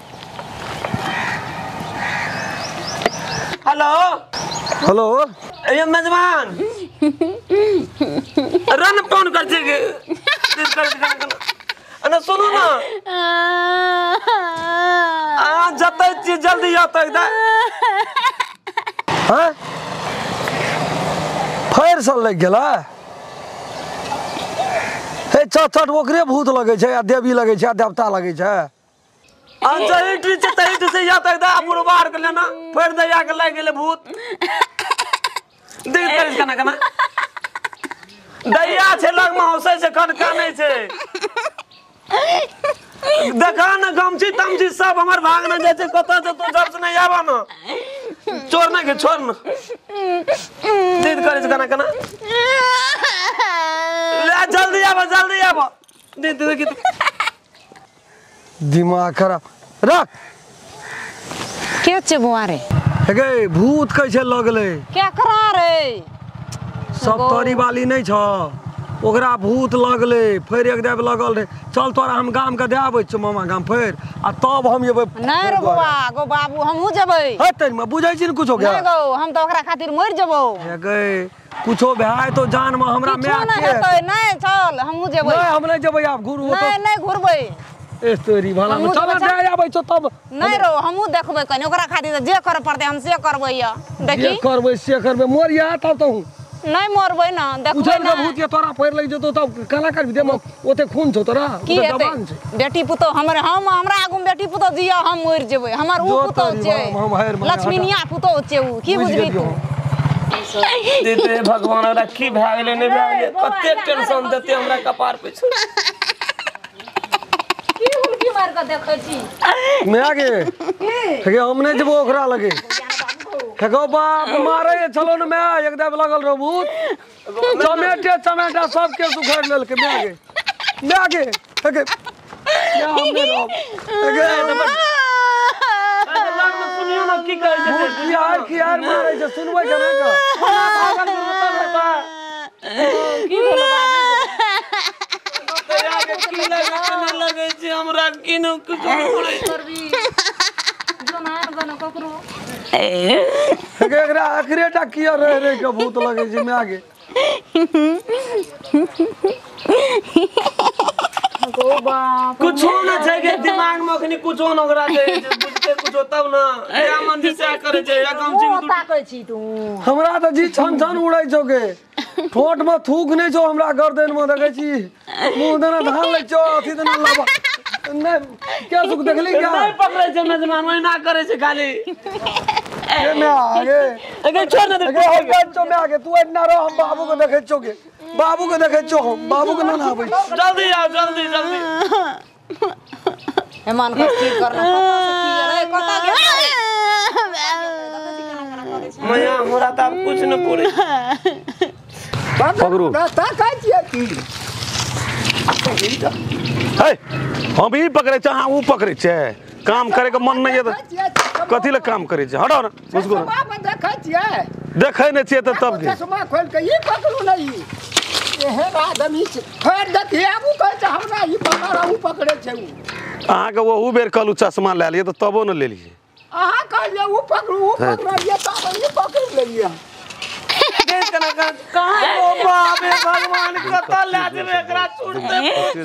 हेलो हेलो ये मेजबान रन फोन कर छे के देख कर कना अना सुनो ना आ जतै छी जल्दी आतै दा हैं फेर सन लग गेला हे चट ओकरे भूत लगे छै आ देवी लगे छै आ देवता लगे छै आ जहिटी छै तहिटी से आतै दा बुढ़बार के लेना फेर दया के लाग गेले भूत देख कर कना कना दया छै लग में हंसै छै खनकानै छै देखा न गमछी तमछी सब हमर भाग न जाय छै कत से तू जब से नहीं आबा न चोर ना के छोड़ न देख कर कना कना ले जल्दी आबा देख दिमाग खराब रख के छै बुआ रे हे गे भूत कैसे लगले क्या करा रे सब तोरी वाली नहीं छ ओकरा भूत लगले फिर एक देव लगल रे चल तोरा हम गाम के दे आबै छ मामा गाम फिर आ तब हम जेबै नहीं रे बुआ गो बाबू हमहू जेबै हट में बुझै छी न कुछो गे नहीं गो हम तो ओकरा खातिर मर जेबो हे गे कुछो भाई तो जान में हमरा में किछो नहीं हेतै नहीं चल हमहू जेबै नहीं हम नहीं जेबै आब घुर नहीं घुरबै ए तोरी वाला में चल दे आबै छ तब नहीं रो हमहू देखबै कनी ओकरा खातिर जे करे पड़ते हम से करबै या देखी ये करबै से करबै मोर या तब तो नहीं मरबै ना देखबै उछल ना के भूत के तोरा पैर लग जतो तब काला कर दे ओते खून छौ तोरा की ओते हेतै जवान छै बेटी पुतो हमरा आगू बेटी पुतो दिया हम मर जेबै हमर उ जो पुतो तोरी छै हम हायर माने लक्ष्मीनिया पुतो छै उ की बुझबी तू दे भगवान हमरा की भए गेलै नहि भए गेलै कते टेंशन देते हमरा कपार पे की हुलकी मार के देखै छी मैं आगे ठगे हम नहीं जबो ओकरा लगे ठगो बाप मारे चलो न मैं एकदम लगल रहो भूत चमेटा सब के सुखाड़ लेल के मैं आगे ठगे या हमने रहो ठगे सुनियो ना की कहै छै की यार मारे छै सुनबै केना का पागल के रोता की भेल बाबू की लगे छै हमरा किनो कुछ करबी जो नार गन ककरो ठगे एकरा अखरेटा किया रह के भूत लगे छै मैं आगे गो बाप कुछो ना छै के दिमाग में अखनी कुछो न ओकरा छै बुझते कुछो तब ना या मंदिर से करे छै या काम छी ताकै छी तू हमरा त जी छन छन उड़ै छौ के ठोट में थूक नहीं छौ हमरा गर्दन में देखै छी मुंह देना धान ले छौ अथी देना लाबा नहीं क्या सुख देखली क्या नहीं पकड़े छै मेजबान वही ना करे छै खाली मैं आगे अगे छोड़ ना दे हम छौ मैं आगे तू इतना रहो हम बाबू को देखे छौ के बाबू को देखे छौ हम बाबू को ना आबै जल्दी आओ जल्दी हेमान को की करना कता से की रे कता मया हमरा त कुछ न पड़े पकड़ू रास्ता का छिए की है हम ही पकड़े छ ऊ पकड़े छै काम करे के मन नहीं है तो कथी ले काम करे छै हटो ना उसको चश्मा में देखै छिए देखे नहीं छिए तब के चश्मा खोल के ई पकड़ू नहीं एहन आदमी छै फेर देखिए आबू कहै छै हमरा ई पकड़ा ऊ पकड़े छै ऊ अहाँ के वो बेर कहलू चश्मा ले लिए तो तबो न ले लिए अहाँ कहलिए ऊ पकड़िए तब ई पकड़ लेलिए कहां ओ बाबे भगवान कता ले जेबे एकरा छुड़ते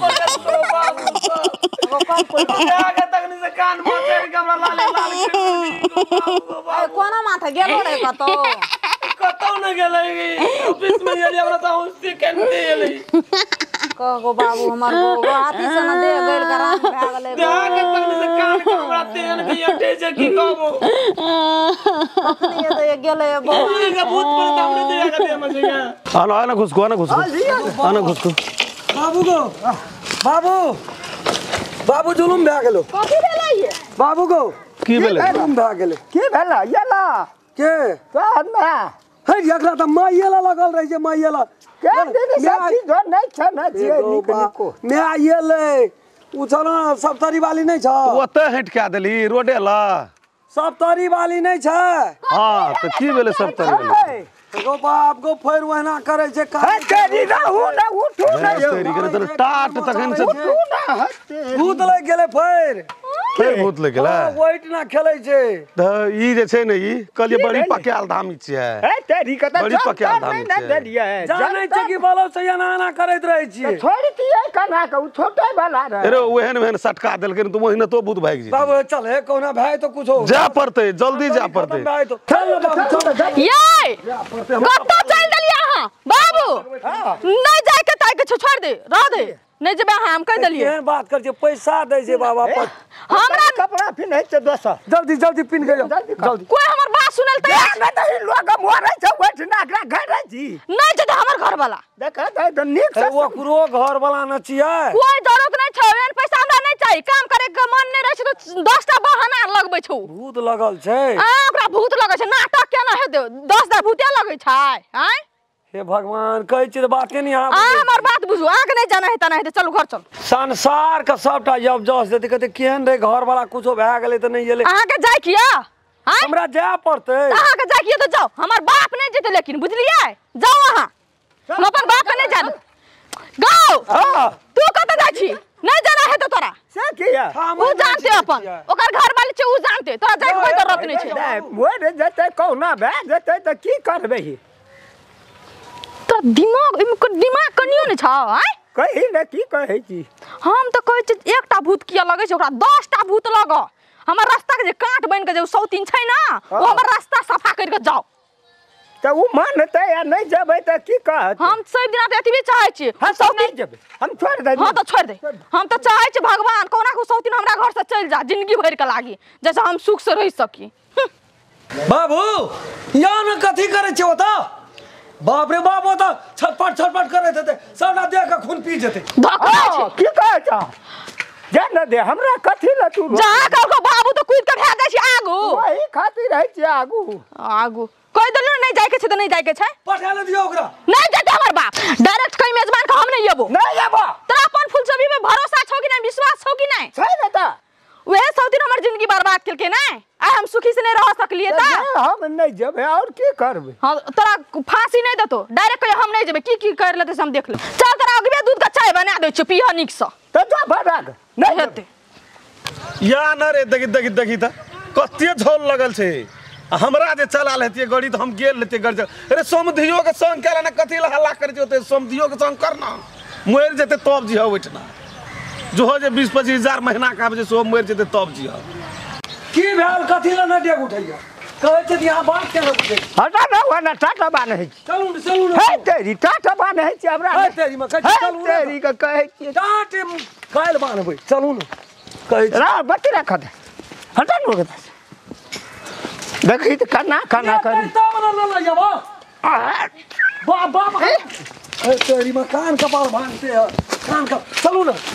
बाबू आगे तक से कान मोचड़ के हमरा लाल कोना माथा गेलो रे कतो न गेलै ऑफिस में गेली हमरा त होस्ती केनते गेलै कहो बाबू हमर गो हाथी से न दे गेल करा भए गेलै आगे तक से कान के हमरा तेन के अटे छै की कहबो ये तो ये गेले बहुत के भूत पर हमने दे आगे मजेगा आना घुसको आना घुसको बाबू को बाबू जुलुम भए गेलो कथी भेलै बाबू को की भेलै जुलुम भए गेलै की भेलै येला के तहन है एकरा त माइयेला लगल रहे छै माइयेला के दीदी सब चीज नहीं छ न छिए निको मैं आइले उ छना सप्तरी वाली नहीं छ ओते हट के देली रोडे ला सप्तरी वाली नहीं छ हां तो की भेले सब तरह एगो बाप को फेर वहना करे छै है तेरी रहू न उठू न तेरी करे तो टाट तखन से उठू न हते भूत लग गेले फेर भूत लग गेला वेट ना खेलै छै त ई जे छै ने ई कहलिए बड़ी पकाल धामी छै है तेरी कत बड़ी पकाल धामी न छै देलिए जानै छै कि बोलो से एना करैत रहै छियै छोड़ दिए कना के उ छोटे वाला रहे अरे ओहन सटका देलकै तो ओहिने तो भूत भाग जी बाबू चल हे कोना भाई तो कुछ हो जा पड़ते जल्दी जा पड़ते भाई तो चल बाबू चल ये कत्तो चल देलिए अहाँ बाबू नहीं जाय के ताय के छोड़ दे रह दे नहीं जेबे अहाँ हम कह देलिए केहन बात कर छै पैसा दै छै बाबा पर हमरा कपड़ा पिन्है छै दोसर जल्दी पिन गयो जल्दी कोई हमर बात सुनल त न दही लोग मोरै छै ओठ नाकरा घर रहै छी नहीं जे हमर घर वाला देखा दे नीक से ओकरो घर वाला न छियै कोई जरूरत नहीं छै एन पैसा हमरा नहीं चाहिए काम करे के मन नहीं रहै छै तो 10 टा बहाना लगबै छौ भूत लगल छै ओकरा भूत लगै छै नाटक केना हे दे 10 टा भूते लगै छै हैं हे भगवान कहै छी बाते नहीं आ हमर बात बुझू आके नहीं जाना है तना है चलू घर चल संसार का सबटा जब जस देते कहते केहन रे घर वाला कुछो भए गेलै त नहीं गेलै अहाँ के जाय किया हैं हमरा जाय पड़तै अहाँ के जाय किया तो जाओ हमर बाप नहीं जेते लेकिन बुझलिए जाओ अहाँ हम अपन बाप के नहीं जान गाओ तू कत जाय छी नहीं जाना है तो तोरा से किया उ जानते अपन ओकर घर वाले छै उ जानते तोरा जाय के कोई जरूरत नहीं छै मोर जते कौना भए जते त की करबे तो दिमाग कनियो नहीं छ हैं कही न की कहै छी हम तो कहै छी एकटा भूत किया लगै छै ओकरा 10 टा भूत लग हमर रास्ता के जे काट बन के जे सौतीन छै ना वो हमर रास्ता सफा कर के जाओ तो उ मानते या नहीं जेबै त की कहत हम सब दिन आते एतबे चाहै छी हम सब दिन जेबै हम छोड़ दे हां तो छोड़ दे हम तो चाहै छी भगवान कोना को सब दिन हमरा घर से चल जा जिंदगी भर के लागी जैसे हम सुख से रह सकी बाबू यहाँ न कथी करे छे ओता बाप रे बाप ओता छटपट करे थे सबना देह का खून पी जेते की कहै छ जा न दे हमरा कथी ल तू जा कहू बाबू तो कूद के भाग जाइ छी आगू वही खातिर रहै छी आगू कह देलु नहीं जाय के छै त नहीं जाय के छै पठा ले दियो ओकरा नहीं जाते हमर बाप डायरेक्ट कई मेजबान का हम नहीं येबो नहीं येबो तोरा अपन फुलछबी में भरोसा छौ कि नहीं विश्वास छौ कि नहीं छै न त वह सब दिन हमर जिंदगी बर्बाद केलके नहीं आ हम सुखी से नहीं रह सकलिए त हम नहीं जेबै और की करबै हां तोरा फांसी नहीं देतो डायरेक्ट कह हम नहीं जेबै की कर लेते से हम देख ले चल तोरा अगबे दूध का चाय बना दे छ पिया निक से त जा भाग नहीं हेते या न रे देखी त कते झोल लगल छै हमरा जे चला लेतिए गाड़ी तो हम गेल लेते घर अरे समधियो के संग केला न कथी ला हल्ला करे होते समधियो के संग करना मर जेते तब जी ओइठना जो हो जे 20-25 हजार महीना का बजे सो मर जेते तब जी की भेल कथी ला न डेग उठैया कहै छै यहाँ बात के न बुझे हटा न वना टाटा बान है चलू हे तेरी टाटा बान है छी हमरा हे तेरी में कथी चलू तेरी के कहै छी टाटे काल बानबै चलू न कहै छी रा बती रख दे हटा न के देखी त कना करी तब न ल जाबो बाप हे तेरी में कान कपाल भांगते है कान का चलू न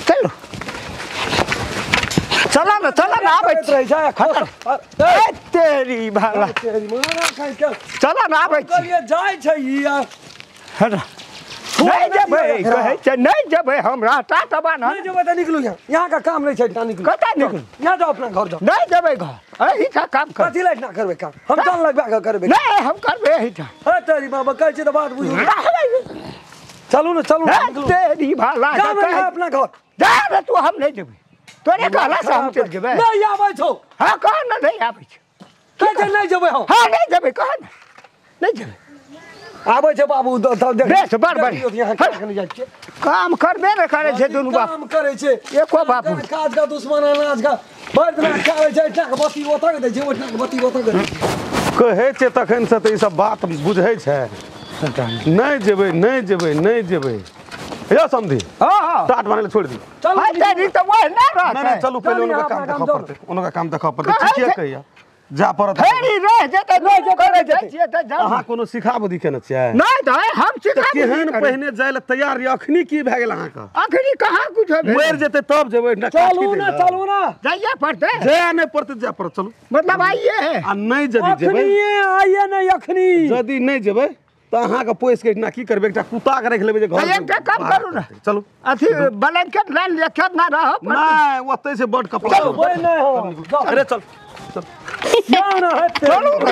चला न आबै रह जाए खतर ए तेरी भाला तेरी मारा खाइ के चला न आबै करिए जाय छै ई यार हटा नहीं जेबै कहै छै नहीं जेबै हमरा टाटा बान नहीं जेबै त निकलू यहाँ का काम नहीं छै ता निकलू कतऽ निकलू यहाँ जाओ अपना घर जाओ नहीं जेबै घर एही ठा काम कर कथी लाइट ना करबे काम हम चल लगबा करबे नहीं हम करबे एही ठा हे तेरी बाबा कहै छै त बात बुझू चलू न निकलू तेरी भाला जा न अपना घर जा रे तू हम नहीं जेबै तोरे कहला से हम चल जेबै नहीं आबै छौ हां कह न नहीं आबै छै कहै छै नहीं जेबै हम हां नहीं जेबै कह न नहीं जेबै आबै छै बाबू तब देख बेस बड़ यहाँ कखन जाइ छै काम करबे न करे छै दुनु बाप काम करे छै एको बाप काज का दुश्मन अनाज का बड़ दिना खावे छै इतना के बत्ती ओतऽ के दै छै ओतना के बत्ती ओतऽ के कहै छै तखन से त ई सब बात बुझै छै नहीं जेबै या समझी हां टाट माने छोड़ दी चल तेरी तो वह ना रहत नहीं चलू पहले उनका काम देखा पड़ते ठीक है कहिया जा परत फेरी रह जेते नहीं जो करे छिए त जा अहाँ कोनो सिखाब दिखे न छियै नहीं त हम सिखा केहन पहिने जाय ल तैयार य अखनी की भए गेल अहाँ का अखनी कहाँ कुछ है मर जेते तब जेबै न चलू ना जाइए पड़ते जाय नहीं पड़ते जा पड़त चलू मतलब आइए है आ नहीं जदी जेबै अखनी आइए नहीं अखनी जदी नहीं जेबै त अहाँ के पोइस के इतना की करबे एकटा कुत्ता के रख लेबै जे घर एकटा काम करू ना चलू अथी ब्लैंकेट लाइन लेके ना रह नहीं ओतै से बड कपड़ा ओए नहीं हो अरे चल ना हट चलू ना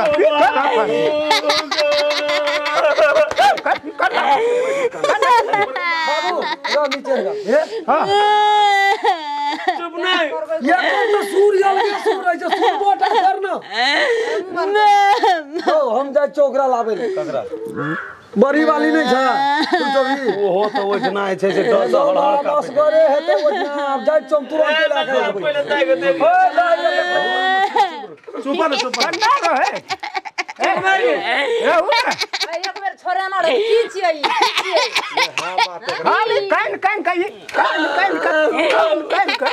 बाबू रो नीचे जा चुप नहीं ये कौन तो सूर्य लगे सूरज जो सूर बोटा करना हो हम जा चोकरा लाबे ककरा बड़ी वाली नहीं छ तू तो भी ओहो तो ओजना छै से डर से हड़हड़ का बस करे हेते ओजना अब जा चमतुरा के ला के पहले दाई के देख चुप ना रहे एक बेर छोरा ना रे की छियै ई खाली कान कही कान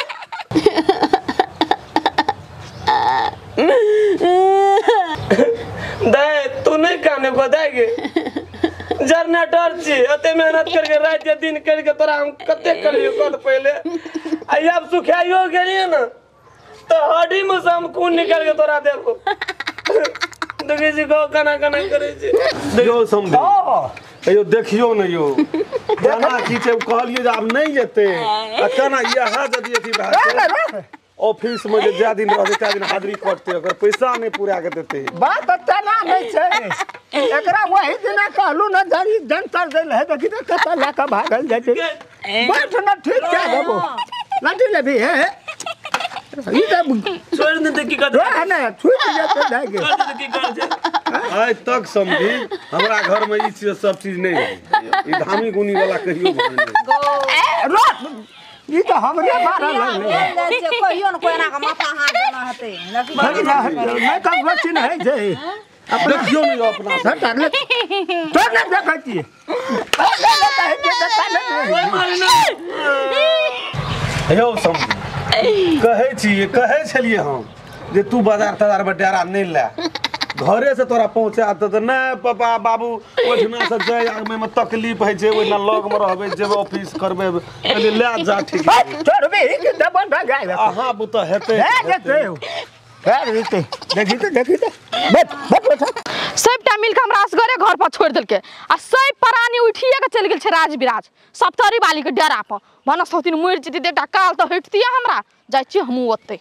दाई तू नहीं काने को दाई जनरेटर छी अते मेहनत करके रात के दिन करके तोरा हम कते करियो कद पहले आई अब सुखाइयो गेलिए ना तो हड्डी में से हम खून निकाल के तोरा देबो देखै छी को कना करे छी यो समझे यो देखियो न यो गाना की छै कहलिए जे आब नहीं जेते कना यहाँ जदी अथी भए ऑफिस में जे दिन रहते ता दिन हाजिरी कटते अगर पैसा नहीं पूरा के देते बात तना नहीं छै एकरा वही दिना कहलू न जानी जंतर देल है देखि त कत ला के भागल जाते बैठ न ठीक क्या देबो लाठी लेबी है ई त छोड़ न दे की कर रह न छूट जाते जाके की कर छै आज तक समझी हमरा घर में ई चीज सब चीज नहीं है ई धामी गुनी वाला कहियो नहीं ई तो हमरे मारल है से कहियो न कोई ना का माथा हाथ देना हते नहीं का वचन है जे देखियो नहीं अपना सर ले तो ना देखती हेयो सम कहै छलिए हम जे तू बाजार तजार में डेरा नहीं ले घरे से तोरा पहुंचा त नहीं पापा बाबू ओठना से जाय आगे में तकलीफ है जे ओना लग में रहबे जेब ऑफिस करबे ले जा ठीक है चढ़बे के दबन भगाए अहाँ बुत हेते देखी सबटा मिल के हमरा असगरे घर पर छोड़ देलके आ सब प्राणी उठिए के चल गेल छै राज विराज सप्तरी बाली के डेरा पर बनस्पति मरि जेती देटा काल त हटतिया हमरा जाइ छी हमहू ओते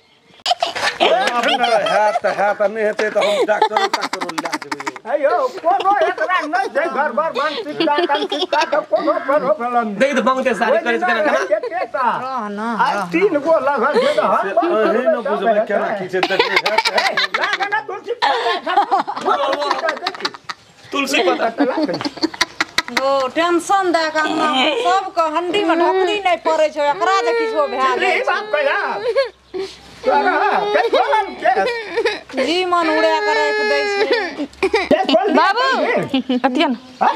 है नहीं हेते तो हम डॉक्टर ला देबे अयो कोनो एकरा नहीं छै घर बार मानसिक का कोनो प्रॉब्लम देख तो बहुत सारी करे के ना तीन गो लगल छै त हे न बुझबे केना की छै लागना तुलसी पत्ता ओ टेंशन दे का सब के हंडी में ढकनी नहीं पड़े छै एकरा जे किछो भए रे बाप कया जी मन उड़ा के रख दै छै बाबू अतियन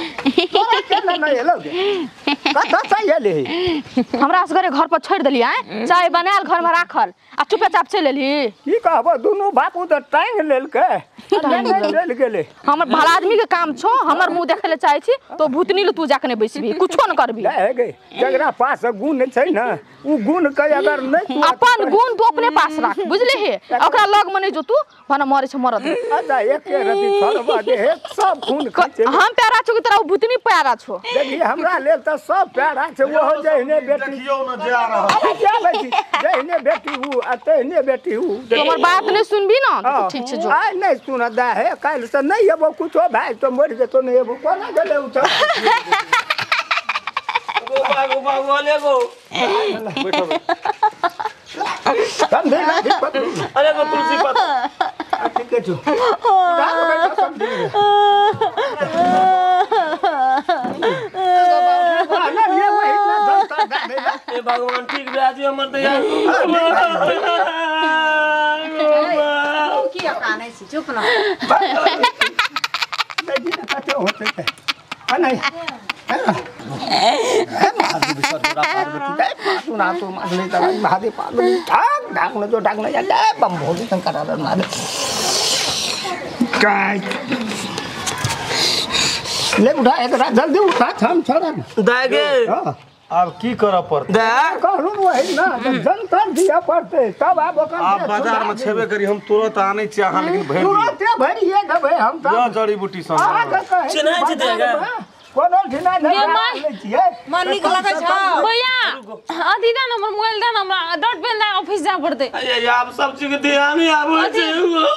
हमरा असगरे घर पर छोड़ देलिए चाय बनायल घर में राखल आ चुपे चाप चल एली की कहबो दुनू बापू त टांग लेलकै लेल गेले हमर भला आदमी के काम छो हमर मुंह देखे ले चाहे छी तो भूतनी ल तू जाके नहीं बैसबी कुछो न करबी है गे जकरा पास गुण छै न उ गुण के अगर नहीं तू अपन गुण तू अपने पास राख बुझले हे ओकरा लग में नहीं जो तू भना मरे छ मरद अच्छा एक रति छोड़बा दे सब खून खाचे हम प्यारा छो की तरह भूतनी प्यारा छो देखी हमरा लेल त सब प्यारा छै वो जहने बेटी देखियो न जा रहा क्या बेटी जहने बेटी हूं अतने बेटी हूं तो हमर बात नहीं सुनबी न तो ठीक छै जो आ नहीं सुन दा है काल से नहीं एबो कुछो भाई तो मर जेतो नहीं एबो कोना गेले उठ बाबू ले गो समझे ना अरे गो तुलसी पत्ता ठीक है जो ए भगवान ठीक राजी हमर त यार की काने छी चुप ना नहीं कते होते है नहीं सुना तो मारने का महादेव पागल ठाक ढाकने जो ढाकने जाता है बम भोली शंकर मारे काय ले उठा एक रात जल्दी उठा हम छोड़ा दागे अब की करऽ पड़त दा कहलू वही ना जनता दिया पड़ते तब आप आप बाजार में छेबे करी हम तुरंत आने छी अहाँ लेकिन भरि तुरंत भरिए देबै हम जा जड़ी बूटी सब चिन्हा जी देगा कोनो ठिना नहीं ले छिए मन निक लगे छ भैया अथी दा नंबर मोबाइल दा हमरा डॉट पेन दा ऑफिस जा पड़ते अरे आप सब चीज के ध्यान ही आबो छै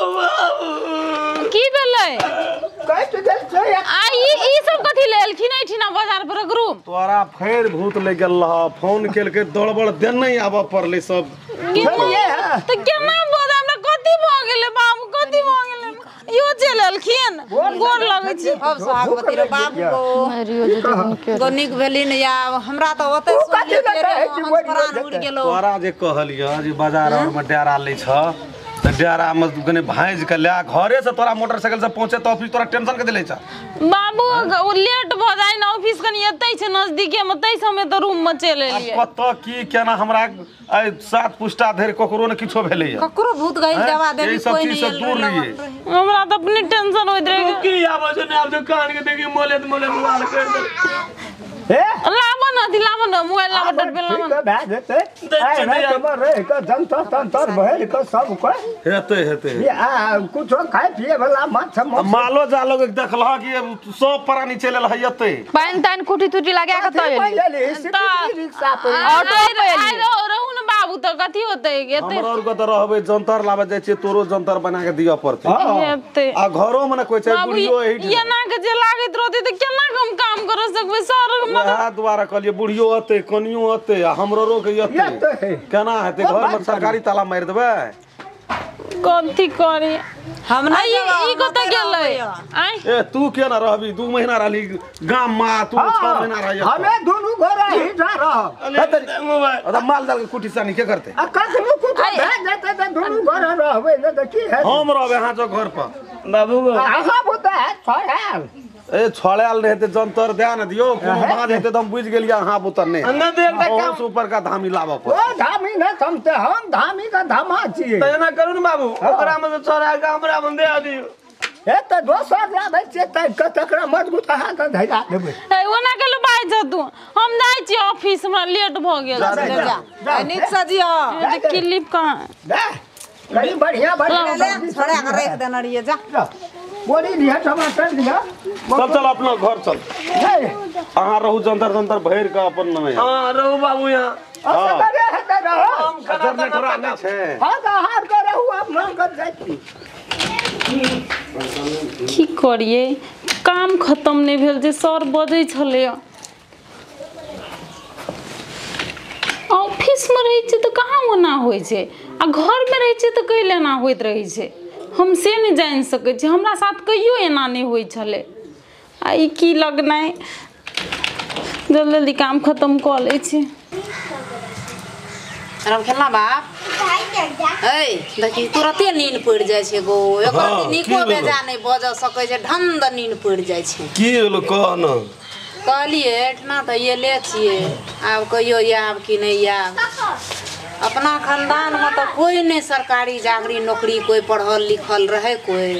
की भेलै कैट गेल छै ई सब कथि लेलखिन एठिना बाजार पर ग्रुप तोरा फेर भूत ले गेल रह फोन केलके दड़बड़ देन नहीं आबऽ पड़ले सब तो केना बोल हमरा कथि भ गेलै बाबू कथि भ गेलै यो चललखिन गोर लगै छी अब भागवती रे बाबू गो निक भेलिन या हमरा त ओते प्राण उड़ गेलो तोरा जे कहलिय जे बाजार में डेरा ले छ त डेरा में कने भांज के ले घरे से तोरा मोटरसाइकिल से पहुंचे तो ऑफिस तोरा टेंशन के देले छ बाबू वो लेट भ जाय न ऑफिस कनी एतै छै नजदीके में तै समय त रूम में चल एलिए कत की केना हमरा आई 7 पुष्टा धरि ककरो ने किछो भेलै ककरो भूत गइल दवा देबी कोई नहीं से दूर रहिए हमरा त अपनी टेंशन होइत रहे की आबो छै ने आप जो कान के देखी मोले मोबाइल कर दे लाबो न मोबाइल लाबो डट पे लाबो भै जेते आइ ना तमर रे क जनता तंतर भइल क सब को हेते ये कुछो खाए पिए वाला माछ मालो जालो के देखलह कि सब प्राणी चलल हयते पानी तान कुटी टूटी लगा के रिक्शा पे ऑटो पे आई रहू न बाबू त कथि होतै एते हमरा और को त रहबे जंतर लाबे जाय छै तोरो जंतर बना के दिया पड़ते एते आ घरो में कोई छै बुढ़ियो एही ये ना के जे लागत रहते त केना हम काम कर सकबे सर वह द्वारा कहलिए बुढ़ियो अते कनियो अते आ हमरो के अते केना हेते घर में सरकारी ताला मार देबे कथि करी हम नहीं ई कत गेलै आई ए तू केना रहबी 2 महीना रहली गाम में तू 6 महीना रही हमें दोनों घर ही जा रहा मोबाइल अरे माल जाल के कुटी सानी के करते कखनो कुछ भै जेते त दोनों घर रहबे न त की है हम रहबे हां जो घर पर बाबू को अहाँ बुता है छोड़ाल ए छोड़ाल रहते जंतर ध्यान दियो कोनो बात हेते त हम बुझ गेलिए अहाँ पुतर ने अन्ना तो एकटा काम ओस ऊपर का धामी लाबो ओ धामी न समते हम धामी का धामा छिए तना करू न बाबू ओकरा में से छोड़ा के हमरा में दे दियो ए त दोसर लाबै छै त कतकरा मजबूत हाथ धैला देबै ए ओना के लबाइ जा तू हम जाइ छी ऑफिस हमरा लेट भ गेल जा नीक से जियो ये क्लिप कहाँ दे कहीं बढ़िया ले छोड़ा के रख देना रहिए जा बोली दिया टमाटर दिया चल अपना घर चल अहाँ रहू जंतर जंतर भैर का अपन नमे हां रहू बाबू यहां असगरे हेते रहो हम खड़ा जनरेटर नहीं छे हां त हार के रहू अब मांग कर जाती की करिए काम खत्म नहीं भेल जे सर बजै छले ऑफिस में रही छे तो कहाँ ओना होइ छे आ घर में रही छे तो कैले ना होइत रही छे हम से नहीं जान सके छे हमरा साथ कहियो एना नहीं होइ छले आ ई की लगनाइ जल्दी जल्दी काम खत्म कर ले छे राम खेलना बाप ए देखी तुरते नींद पड़ जाय छे गो एकर निको बेजा नहीं बज सके छे ढंद नींद पड़ जाय छे की होलो कह न कहलिए एठना तो ये ले छिए आब कहियो आब कि नहीं आब अपना खानदान में तो कोई नहीं सरकारी चाकरी नौकरी कोई पढ़ल लिखल रहे कोई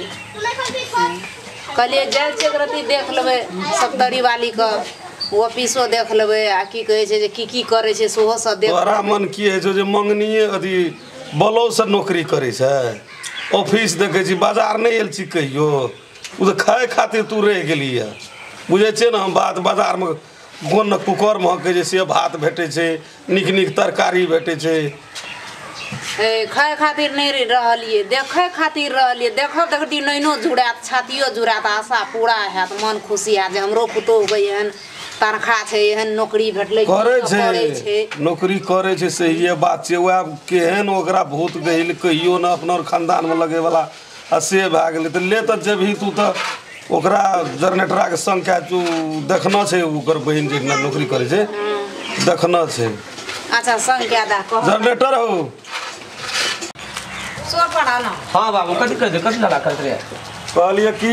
कहलिए जाय छे रति देख लेबे सप्तरी वाली का ऑफिसो देख लेबे आ की कहे छे जे की करे छे सोहो सब देख तोरा मन की है जो जे मंगनीए अथी बलो से नौकरी करे छे ऑफिस देखे छी बाजार नहीं एल छी कहियो उ तो खाए खातिर तू रह गेलिए बुझे छे ना हम बात बाजार में गोन कुकर में के जे से भात भेटे छे निक निक तरकारी भेटे छे ए खाए खातिर नहीं रहलिए देखे खातिर रहलिए देखब देखती नैनो जुड़ात छातियो जुड़ात आशा पूरा हैत मन खुशी आ जे हमरो पुतो गयन तनखा छे एहन नौकरी भेटले करे छे नौकरी करे छे से ये बात छे वा केहन ओकरा भूत गइल कहियो ना अपना खानदान में लगे वाला आ से भ गेल त ले त जेभी तू त ओकरा जनरेटरा के संख्या तू देखना छे ओकर बहिन जे नौकरी करे छे देखना छे अच्छा संख्या दा कह जनरेटर हो सो पड़ा ना हां बाबू कथि लगा करत रे कहलिए की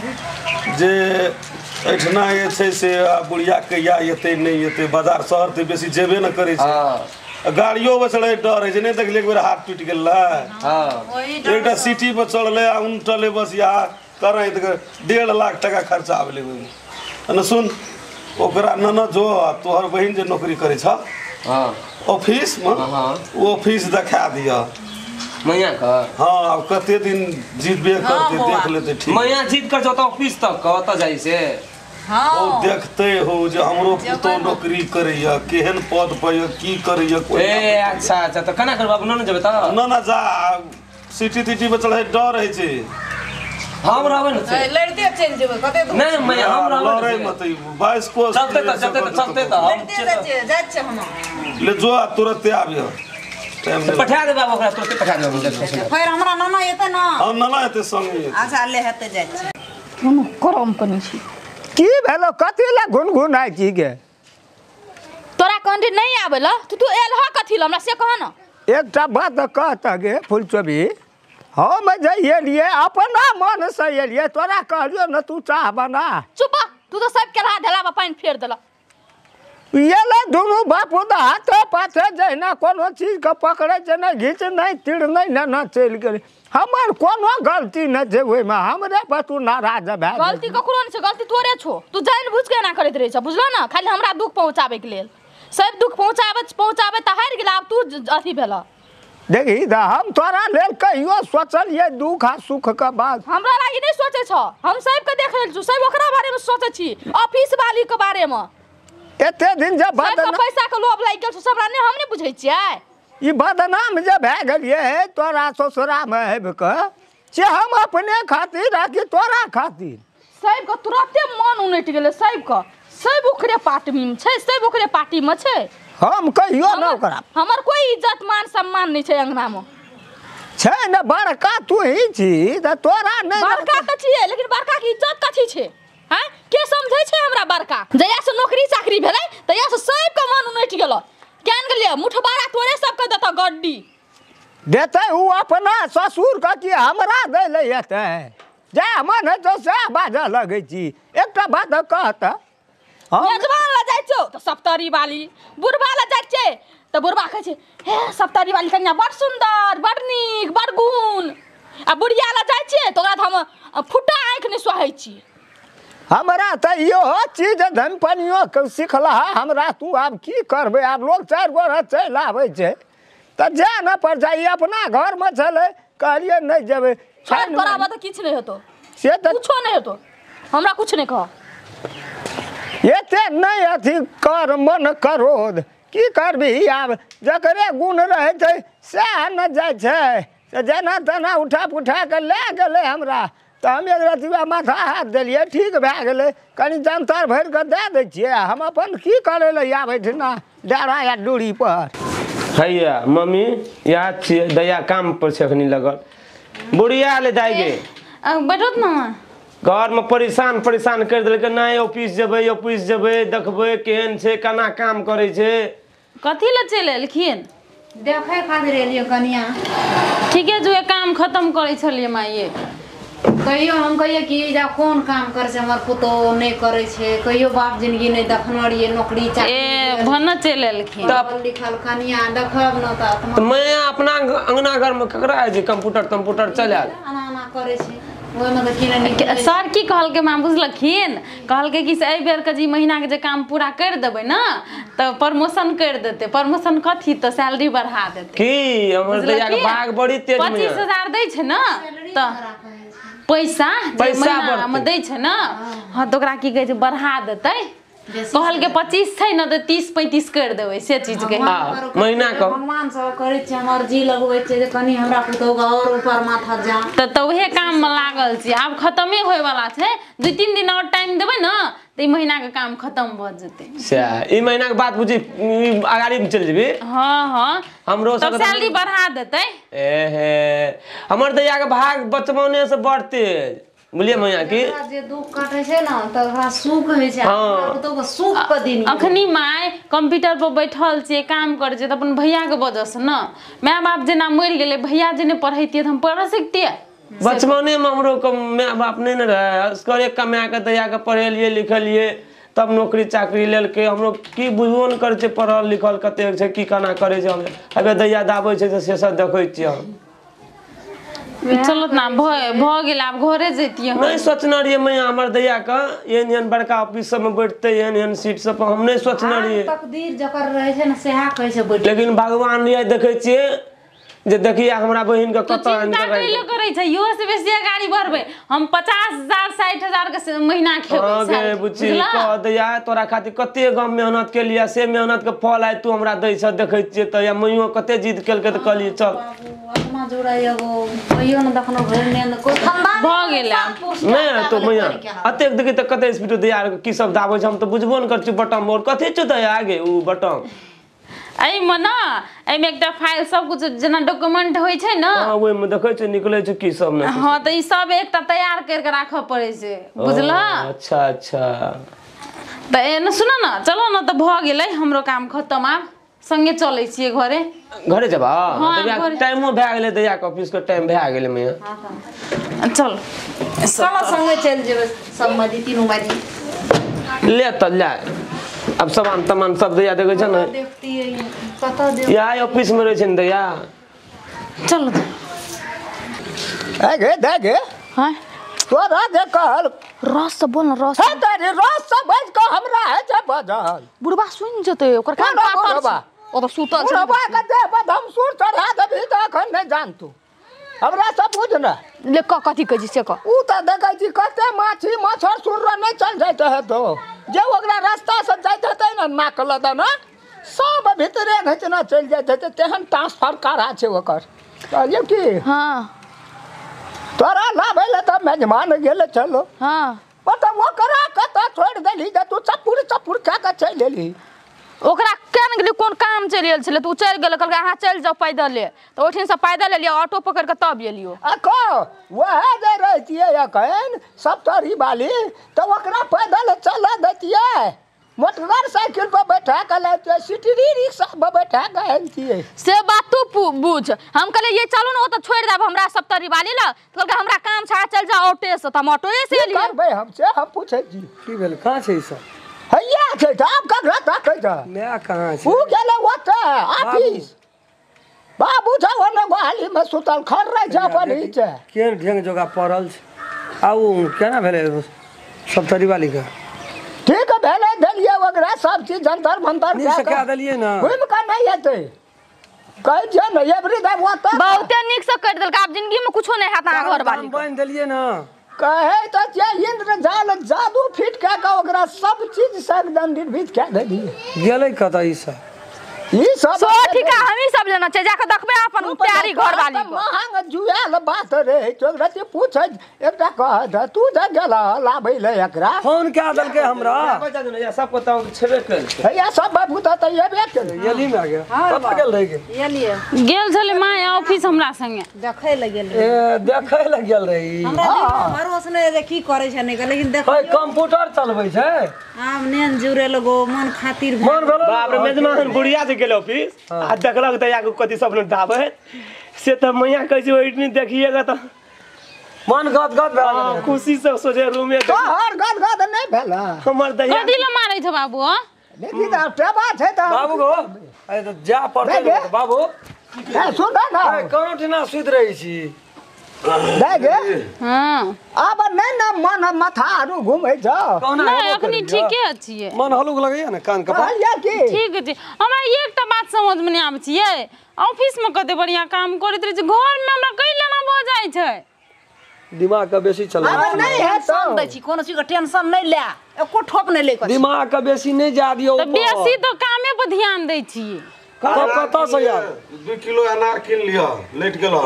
जे एठना ये छे से बुढ़िया कहिया एते नहीं एते बाजार शहर ते बेसी जेबे न करे छे हां गाड़ियों में चढ़े डर है नहीं देख एक बेर हाथ टूट गेल हां एक सिटी पर चढ़ले उनटले बस यहाँ करे तो 1.5 लाख टका खर्चा आबले न सुन ओकरा न जो तोहर बहिन जे नौकरी करे छ हां ऑफिस में वो ऑफिस दिखा दिया मैया का हाँ अब कते दिन जीतबे करते देख लेते ठीक मैया जीत कर जाता ऑफिस तक कहता जाई से ओ देखते हो जे हमरो पुतो नौकरी करैया केहन पद पर की करैया कोई ए अच्छा तो कना कर बाबू न जेबे त न जा सिटी तिटी में चढ़े डर है छे हम रहबे न से लड़ते चल जेबे कते तो नहीं मैया हम रहबे लड़े मत 22 को चलते त हम जाय छे हम ले जो तुरंत आबियो टाइम पठा दे बाबू ओकरा तुरंत पठा दे फिर हमरा नाना एते ना हम ना एते संग अच्छा ले हेते जाय छे कोनो करम कनी छी की भेलो कथी ला गुनगुनाइ छी गे तोरा कंठी नहीं आवेला तू एलहा कथी ला हमरा से कह ना एकटा बात कहता गे फुलचबी हम जाइए लिए अपना मन से एलिए तोरा कहलियो न तू चाह बना चुप तू तो सब के रहा ढेला में पानी फेर देला ये ले दोनों बापू दा हाथे पाथे जहिना कोनो चीज के पकड़े छै न घीच नहीं तीर नहीं न चल गेल हमर कोनो गलती न छै ओइ में हमरे पर तू नाराज भै गलती ककरो नहीं छै गलती तोरे छो तू जान बुझ के ना करत रहे छ बुझलो ना खाली हमरा दुख पहुंचाबे के लेल सब दुख पहुंचाबे त हार गेला अब तू अथी भेला देखी दा हम तोरा लेल कहियो सोचलिए दुख आ सुख के बात हमरा लागी नहीं सोचे छ हम सब के देख लेल छु सब ओकरा बारे में सोचे छी ऑफिस वाली के बारे में एते दिन जब सब पैसा के लोभ लागि गेल सबरा ने हम नहीं बुझै छियै ई बदनाम जे भै गेलिए हे तोरा ससुरा में हेब के से हम अपने खातिर आ कि तोरा खातिर सब के तुरंते मन उनट गेले सब ओकरे पार्टी में छै सब ओकरे पार्टी में छै हम कहियो न ओकरा हमर कोई इज्जत मान सम्मान नहीं छै अंगना में छै न बड़का तू ही छी त तोरा नहीं बड़का त छियै लेकिन बड़का की इज्जत कथी छै हैं के समझै छै हमरा बड़का जया से नौकरी चाकरी भेलै तया से सब के मन उनट गेल केन गेलिए मुठबारा तोरे सब के देता गड्डी देते उ अपना ससुर का कि हमरा दे ले एते जा मन तो सएह बाजऽ लगै छी एकटा बात कहत मेजबान ला जाइ छौ त सप्तरी वाली बुढ़बा ला जाइ छै त बुढ़बा कहै छै हे सप्तरी वाली कन्या बड़ सुन्दर बड़ नीक बड़ गुण आ बुढ़िया ला जाइ छै त ओकरा हम फुटा आँखि नहि सोहै छी हमरा तो इहो चीज धनपनियो सिखला हमरा तू आब की करबै आब लोग 4 गोरा चलि आबै छै तऽ जा न पर जाई अपना घरमे छलै कहलिए नहीं जेबै छठ कराबा त किछ नहीं हेतो से तऽ कुछो नहीं हेतो हमरा कुछ नहीं कह एते नहीं अथी कर मन करोध की करबी आब जकरे गुण रहै छै सएह न जाइ छै से जेना तेना उठा पुठा के ले गेलै हमरा तऽ हम एक रतिया माथा हाथ देलियै ठीक भए गेलै कनि जंतर भरि कऽ दए दै छियै हम अपन की करै लए आबै ठिना डेरा या दूरी पर हैया मम्मी याद छियै दया काम पर छै अखनी लगल बुढ़िया ले जाइ गे बैठो ना घर में परेशान कर देलकै नहीं ऑफिस जेबै देखबै केहन छै केना काम करै छै कथी ले चलि एलखिन देखे खातिर एलियै कनिया ठीके जो काम खत्म करै छलियै माइये कहियो हम कहिए कि जा कोन काम करे छै हमर पुतो नहीं करे छै कहियो बाप जिंदगी नहीं देखनो रहिए नौकरी ए भन चलि एलखिन तब लिखल कनिया देखब न त मैं अपना अंगना घर में ककरा है जे कंप्यूटर चलाल आना करे छै ओय में देखिन सर की कहलकै मां बुझलखिन कहलकै कि से एहि बेर के जी महीना के जे काम पूरा कर देबै ना त प्रमोशन कर देते प्रमोशन कथी त सैलरी बढ़ा देते की हमर दया के भाग बड़ी तेज में 25,000 दै छै ना त पैसा महीना में दै छै ना हां त ओकरा की कहै छै बढ़ा देतै कहल के 25 छै न त 30-35 कर देबै से चीज के महीना का भगवान सब करे छै हमर जी लगबै छै जे कनी हमरा पुतो के और ऊपर माथा जा त उहे काम में लागल छी आब खत्मे होय वाला छै 2-3 दिन और टाइम देबै न त ई महीना के काम खत्म भ जेतै से ई महीना के बात बुझी आगाड़ी में चल जेबी हां हमरो सब सैलरी बढ़ा देतै एहे हमर दया के भाग बचपने से बढ़ते बोलिए मैया की जे दुख काटे छै ना त ओकरा सुख होइ छै पुतो के सुख के दिन अखनी माय कंप्यूटर पर बैठल छियै काम करे छै त अपन भैया के वजह से न माय बाप जेना मरि गेलै भैया जे ने पढ़ैतियै त हम पढ़ सकतियै बचपने में हमरो को माय बाप नहीं न रहे असगरे कमा के दया के पढ़ेलिए लिखलिए तब नौकरी चाकरी लेल के हमरो की बुझबो न करे छै पढ़ल लिखल कते छै की केना करे छै हम अबे दया दाबै छै से सब देखै छियै चलो ना भ गेल आब घरे जैतियै नहीं सोचना रहिए मैं हमर दया का एहन बड़का ऑफिस सब में बैठते एहन सीट सब पर हम नहीं सोचना रहिए तकदीर जकर रहे छै ना सेहा कहै छै बैठ लेकिन भगवान ये देखे छिए जे देखिए हमरा बहिन के कत चिंता कैलो करे छै यो से बेसी गाड़ी बढ़बै हम 50,000 60,000 के महीना खेबै आगे बुची कह दया तोरा खातिर कते गम मेहनत के लिया से मेहनत के फल आइ तू हमरा दै छ देखै छिए त या मइयो कते जिद केलकै त कहलिए चल अपना जोड़ा एगो कहियो न देखनो घर ने को ठंडा भ गेला नहीं तो मैया अतेक देखि त कते स्पीड दया की सब दाबै छ हम त बुझबो न कर छी बटन मोर कथि छ दया आगे उ बटन एहि में ना एहि में एकटा फाइल सब कुछ जना डॉक्यूमेंट होय छै ना हां ओय में देखै छै निकलै छै की सब ने हां त ई सब एकटा तैयार कर के राखऽ पड़ै छै बुझला अच्छा अच्छा त एना सुन ना चलो ना त भ गेलै हमरो काम खत्म आब संगे चलै छियै घरे जबा दया टाइमो भए गेलै दया के ऑफिस के टाइम भए गेलै मैया चल चलो संगे चल जेबै सब मदी तीनों मदी ले त ले अब सामान तमान सब दया देखे छ ना देखती है कत दे या ऑफिस में रहे छ दया चलो दे गे हां तोरा जे कहल रस से बोल रस है तेरे रस से बज के हमरा है जे बजल बुढ़बा सुन जते ओकर काम पातर ओ त सुतल छै बुढ़बा के दे बदम सुर चढ़ा देबी त अखन नहीं जानतू हमरा सब बुझ न ले कथी कह से क उ त देखै छी कते माछी मछर सुर नहीं चल जाइत है तो जे ओकरा रास्ता से जाइत है न नाक लदा न सब भीतरे घचना चल जाइत है तेहन ट्रांसफर करा छै ओकर कहलियो की हां तोरा लाभे ले त मेजमान गेले चलो हां त ओकरा कत छोड़ देली जे तू चपुर खा के चल लेली ओकरा केन गेली कोन काम चल गेल छले तू चल गेल कहलकै अहाँ चल जाओ पैदल ले तो ओठिन से पैदल एलियो ऑटो पकड़ के तब एलियो अको वह जे रहतिए अखन सप्तरी वाली तो ओकरा पैदल चला देतिए मोटरसाइकिल पर बैठा के लाते सिटी रिक्शा पर बैठा के आयल छियै से बात तू बुझ। हम कहले ये चलो ना, वो तो छोड़ देब हमरा 70 वाली ला। तो कहलकै हमरा काम छा, चल जा ऑटो से। हम ऑटो से एलियै। करबै हमसे हम पूछै छी की भेल कहाँ छै ई सब हैया छै त आब ककरा ताकै छ मैं कहाँ छै ऊ गेलै ओतऽ ऑफिस बाबू छ ओने गोहाली में सुतल खर रहे छ अपन ही छै केहन ढेंग जगह पड़ल छै आउ केना भेलै 70 वाली का ठीक भेलै देलियै ओकरा सब चीज जंतर मंतर नहीं सका देलियै ना घुम के नहीं हेतै कहै छै ने एवरी डे ओतऽ बहुते नीक से कर देलकै। आब जिंदगी में कुछो नहीं हाथ घर वाली बांध देलियै ना कहै त जे इंद्र जाल जादू फिट के ओकरा सब चीज से एकदम निर्भीत के देलियै गेलै कतऽ ई सब सो ठीक है। हम ही सब लेना चाहिए जाके देखबे अपन प्यारी घर वाली को। महंग जुआल बात रे तोरा से पूछ एकटा कह तू जा गेला लाबै ले एकरा फोन क्या देलकै हमरा या सब बताओ छेबे कर हैया सब बाबू त एबे केलै येली में आ गया कतऽ गेल रहि गेल छले माय ऑफिस हमरा संगे देखै लग गेल ए देखै लग गेल रही हमरा भरोसा नहीं जे की करे छै नहीं, लेकिन देख ओए कंप्यूटर चलबै छै आब नेन जुरे लगो मन खातिर मन भेलो बाप रे मेजमान बुढ़िया से गेल ऑफिस आ देखलक त या कथि सब ने दाबे से त मैया कहै छै ओइटनी देखिएगा त मन गद गद भए गेल खुशी से सोचे रूम में तोहर गद गद नहीं भेला हमर दहिया कथी ले मारै छ बाबू? देखि त टेबा छै त बाबू गो ए त जा पड़तै देखे? बाबू ए सुन न ए कोनो ठिना सुत रही छी देखे हां अब नहीं न मन माथारू घुमै छ कहना नहीं अखनी ठीके छियै। मन हलुक लगैया ना कान कपा कहलिया की ठीक छै। हमरा एकटा बात समझ में नहीं आबै छियै, ऑफिस में कते बढ़िया काम करैत रहे छै, घर में हमरा कैला ना भ जाय छै। दिमाग का बेसी चला अब नहीं है तो दै छी कोनो चीज के टेंशन नहीं ले, एको ठोप नहीं ले कर दिमाग का बेसी नहीं जा दियो तो बेसी तो कामे पर ध्यान दै छियै। कब कतऽ से यार 2 किलो अनार किन लिया लेट गेलो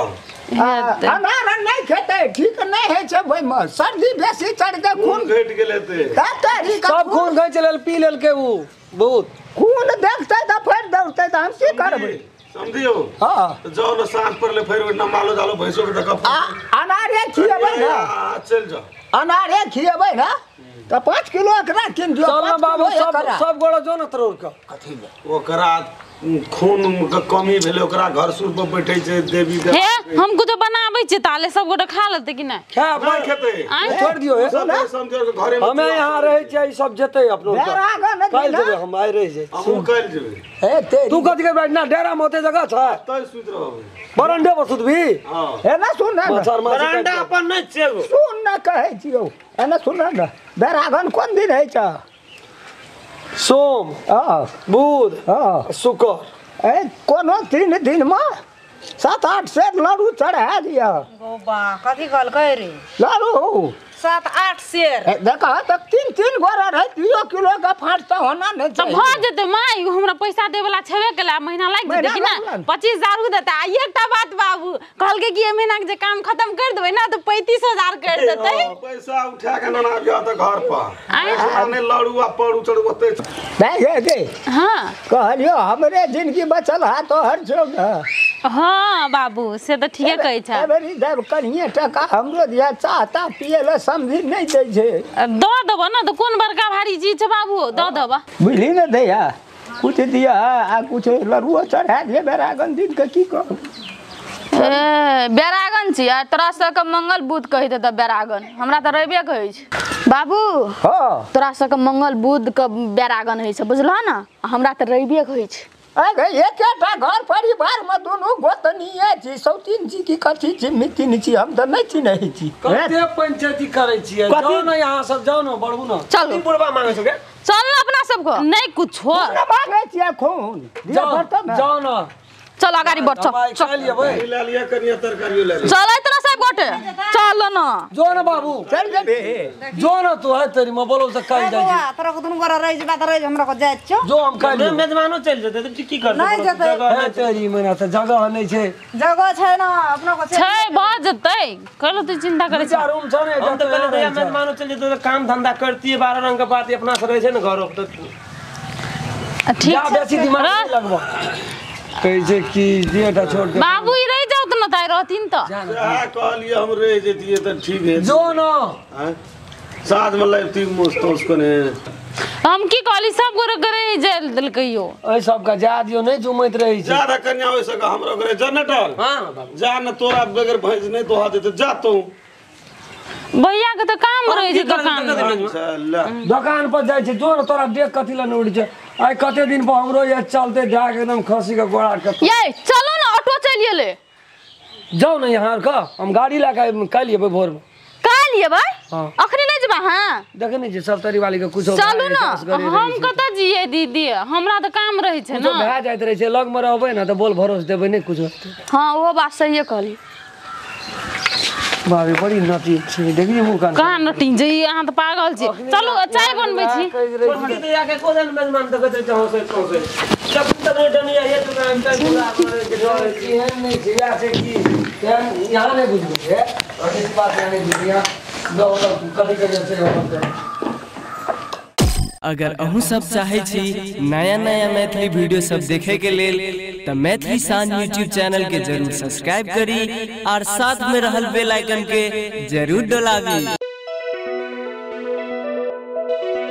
अनार नहीं खेते ठीक नहीं है छै ओइ में सर्दी बेसी चढ़ दे खून खून घट गेले ते तारी का सब खून गई चलल पी लेलकै ऊ बहुत खून देखते त फेर दौड़ते त हम की करबै समझियो हां जाओ ना सांझ पर ले फेर ना मालो जालो भैंसो के देखब अनारे खिएबै ना चल जा अनारे खिएबै ना त 5 किलो एकरा किन दियो चल ना बाबू सब गोड़ा जो ना तरोड़ का कथी में ओकरा खून के कमी भेले ओकरा घर सुर पर बैठे छै देवी के हे हम कुछ बनाबै छियै ताले सब गोटे खा लेते कि नहीं? क्या नहीं खेते छोड़ दियो हे समझो के घरे में हमें यहाँ रहे छै ई सब जेतै अपनो काल जेबै हम आइ रहि जाइ हम काल जेबै ए तेरी तू कथि के बैठना डेरा में ओते जगह छै तय सुत रहबै बरंडे पर सुतबी हां ए ना सुन ना मच्छर माछी बरांडा अपन नहीं छेगो सुन ना कहै छियौ ए ना सुन ना बेरागन कोन दिन है छ सोम हां बुध हां शुक्र ए कोनो 3 दिन में 7-8 सेर लड़ू चढ़ा दिया गोबा कथी कहल कह रे लड़ू 7-8 शेर देखा तक 3 गोरा रहे 2 किलो का फाट तो होना नहीं तो चाहिए भ जेते माय हमरा पैसा दे वाला छेबे केला महीना लाग जेते कि ना महीना लागल। 25,000 देते। आ एकटा बात बाबू कहल के कि ए महीना के जे काम खत्म कर देबै ना तो 35,000 कर देते। पैसा उठा के ना गया त घर पर आय आने लड़ू आ पड़ू चढ़ू ओते नहीं दे हां कहलियो हमरे जिंदगी बचल है तो हर छौ ना हां बाबू से तो ठीके कहै छ। एबरी देव कनिए टका हमरो दिया चाहता पिए ले समझी नहीं दै छै द देबो ना तो कोन बड़का भारी चीज छ बाबू द देबो बुझली न दैया कुछ दिया आ कुछ लड़ुओ चढ़ा दिए बेरागन दिन के की कहूं ए बेरागन छी यार तोरा सब के मंगल बुध कहि दे त बेरागन हमरा त रइबे कहै छै बाबू हां तोरा सब के मंगल बुध के बेरागन होइ छै बुझलह ना हमरा त रइबे कहै छै। अरे एकेटा घर परिवार में दोनों गोतनीए छी सौतीन छी की कथी छी मितिन छी हम त नहीं चिन्है छी कते पंचायती करै छियै जाओ ना यहाँ सब जाओ ना बढ़ू ना चलो बुढ़वा मांगे छो के चल ना अपना सबको नहीं कुछ हो न मांगे छी खून दिया भरत ना जाओ ना चल अगाडि बढ़ दवाई खा लिए भाई ले लिया कनिया तरकारियो ले चल इतना सब गोटे चल ना जो ना बाबू चल जेबे जो ना तू है तेरी मैं बोलो से कल जाई बाबा तोरा को दुन गोरा रह जेबा त रह हमरा को जाय छौ जो हम कल मेजमानो चल जेते तो की कर नहीं जेतै। है तेरी मना से जगह नहीं छे जगह छै ना अपना को छै भ जेतै कहलो तू चिंता करे छ। रूम छ ने हम तो कहले भैया मेजमानो चल जेते तो काम धंधा करती है 12 रंग के बात अपना से रहे छै ना घरो तो ठीक या बेसी दिमाग नहीं लगवा कैसे की जेटा छोड़ के बाबू ई रह जाओ त न ताई रहतीन त कहलिए हम रह जेतिए त ठीक है जो ना साथ में लाइव ती मस्त उसको ने हम की कहली सब गोरे करे जेल दिल कहियो ए सब का जा दियो नहीं जुमैत रही छै ज्यादा कन्या होय सका हमरो घरे जनरेटर हां बाबू जा न तोरा बगैर भैंस नहीं दोहा देते जा तू भैया के तो काम रहे छै दुकान दुकान पर जाय छै जोर तोरा देख कथि ला उड़ छै आइ कते दिन पर हमरो ये चलते जाके एकदम खसी के गोड़ा के ये चलो ना ऑटो चलिए ले जाओ ना यहाँ का हम गाड़ी लेके कल लेबै भोर में काल ये भाई हां अखनी नहीं जबा हां देखे नहीं छै सब तरी वाली के कुछ चलू ना हम कत जिए दीदी हमरा तो काम रहे छै तो ना भए जाइत रहे छै लग में रहबै ना तो बोल भरोस देबै नहीं कुछ हां वो बात सही है कहली बाबे बड़ी नटी छै देखिए मुंह कान कहाँ नटी जई अहाँ तो पागल छी चलू चाय बनबै छी छोटकी तो आके कोदन मेजमान तक कहते चाहो से कहो से जब तक डनिया ये तो काम पे पूरा करे के जो एहन नहीं छै या से की यहाँ नहीं बुझबै और इस बात नहीं बुझिया दो कथि करे से अगर अहूँ सब चाहे छी नया नया मैथिली वीडियो सब देखे के लेल तो मैथिली साँझ यूट्यूब चैनल के जरूर सब्सक्राइब करी और साथ में रहल बेल आइकन के जरूर दबावी।